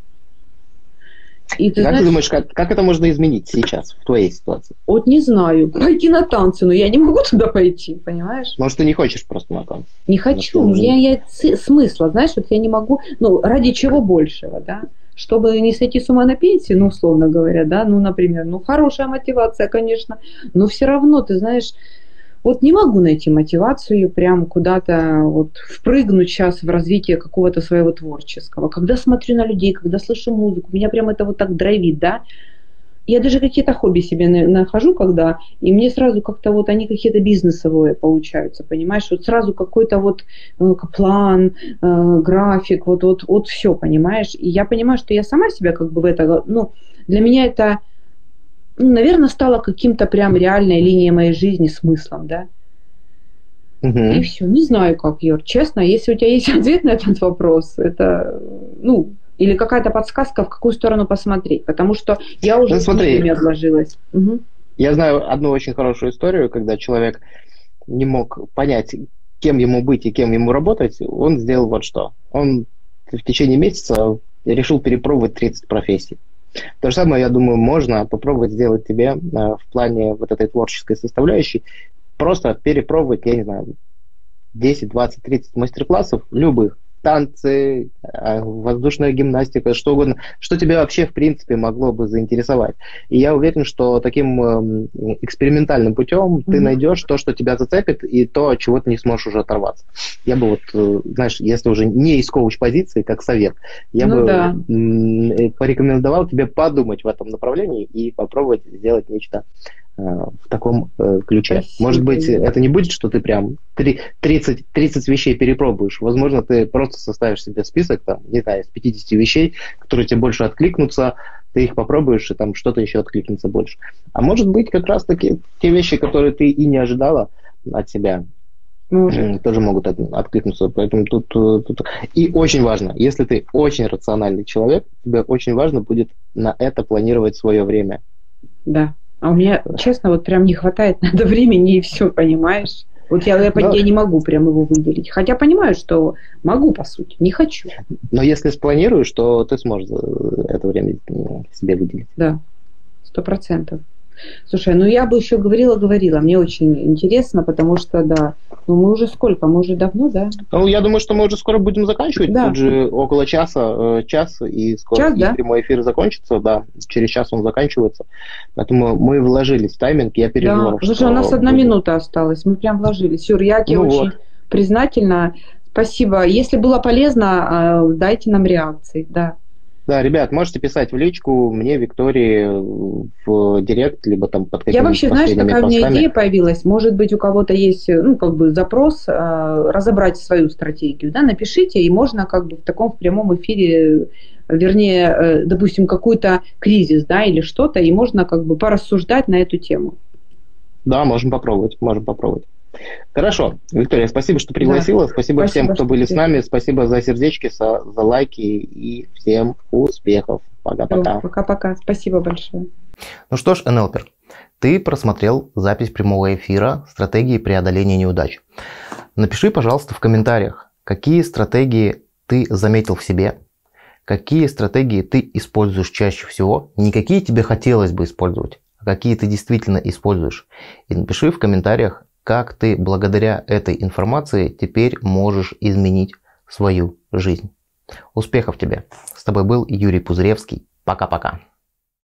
И ты как знаешь, ты думаешь, как, как это можно изменить сейчас, в твоей ситуации? Вот не знаю. Пойти на танцы, но я не могу туда пойти, понимаешь? Может, ты не хочешь просто на танцы? Не хочу. У меня нет смысла, знаешь, вот я не могу, ну, ради чего большего, да? Чтобы не сойти с ума на пенсии, ну, условно говоря, да, ну, например, ну, хорошая мотивация, конечно, но все равно, ты знаешь, вот не могу найти мотивацию прям куда-то вот впрыгнуть сейчас в развитие какого-то своего творческого. Когда смотрю на людей, когда слышу музыку, меня прям это вот так драйвит, да. Я даже какие-то хобби себе нахожу, когда, и мне сразу как-то вот они какие-то бизнесовые получаются, понимаешь? Вот сразу какой-то вот э, план, э, график, вот, вот, вот все, понимаешь? И я понимаю, что я сама себя как бы в это, ну, для меня это... Ну, наверное, стало каким-то прям реальной линией моей жизни, смыслом, да. Угу. И все. Не знаю, как, Юр. Честно, если у тебя есть ответ на этот вопрос, это, ну, или какая-то подсказка, в какую сторону посмотреть. Потому что я уже ну, смотри, с ними отложилась. Угу. Я знаю одну очень хорошую историю, когда человек не мог понять, кем ему быть и кем ему работать, он сделал вот что. Он в течение месяца решил перепробовать тридцать профессий. То же самое, я думаю, можно попробовать сделать тебе э, в плане вот этой творческой составляющей. Просто перепробовать, я не знаю, десять, двадцать, тридцать мастер-классов любых. Танцы, э, воздушная гимнастика, что угодно. Что тебя вообще, в принципе, могло бы заинтересовать. И я уверен, что таким э, экспериментальным путем mm-hmm. ты найдешь то, что тебя зацепит, и то, от чего ты не сможешь уже оторваться. Я бы вот, э, знаешь, если уже не из коуч-позиции, как совет, я ну, бы да. э, порекомендовал тебе подумать в этом направлении и попробовать сделать нечто в таком э, ключе. Спасибо. Может быть, это не будет, что ты прям тридцать, тридцать вещей перепробуешь. Возможно, ты просто составишь себе список, там, не знаю, из пятьдесят вещей, которые тебе больше откликнутся, ты их попробуешь, и там что-то еще откликнется больше. А может быть, как раз-таки те вещи, которые ты и не ожидала от себя, Может. тоже могут от, откликнуться. Поэтому тут, тут... И очень важно, если ты очень рациональный человек, тебе очень важно будет на это планировать свое время. Да. А у меня, честно, вот прям не хватает надо времени, и все, понимаешь? Вот я, я, Но... я не могу прям его выделить. Хотя понимаю, что могу, по сути, не хочу. Но если спланируешь, то ты сможешь это время себе выделить. Да, сто процентов. Слушай, ну я бы еще говорила-говорила. Мне очень интересно, потому что, да, ну мы уже сколько? Мы уже давно, да? Ну, я думаю, что мы уже скоро будем заканчивать. Да. Тут же около часа, час, и скоро час, и да? прямой эфир закончится. Да, через час он заканчивается. Поэтому мы вложились в тайминг. Я переживал, да. Слушай, у нас одна будет... минута осталась. Мы прям вложились. Юр, я тебе ну очень вот. признательна. Спасибо. Если было полезно, дайте нам реакции. Да. Да, ребят, можете писать в личку мне, Виктории, в директ, либо там под какими-то Я вообще, знаешь, какая постами. у меня идея появилась? Может быть, у кого-то есть, ну, как бы запрос э, разобрать свою стратегию, да, напишите, и можно как бы в таком в прямом эфире, вернее, э, допустим, какой-то кризис, да, или что-то, и можно как бы порассуждать на эту тему. Да, можем попробовать, можем попробовать. Хорошо, Виктория, спасибо, что пригласила. Да. Спасибо, спасибо всем, кто были с нами. Спасибо за сердечки, за, за лайки и всем успехов. Пока-пока. Пока-пока. Спасибо большое. Ну что ж, эн эл пер, ты просмотрел запись прямого эфира «Стратегии преодоления неудач». Напиши, пожалуйста, в комментариях, какие стратегии ты заметил в себе, какие стратегии ты используешь чаще всего, не какие тебе хотелось бы использовать, а какие ты действительно используешь. И напиши в комментариях, как ты благодаря этой информации теперь можешь изменить свою жизнь. Успехов тебе! С тобой был Юрий Пузыревский. Пока-пока.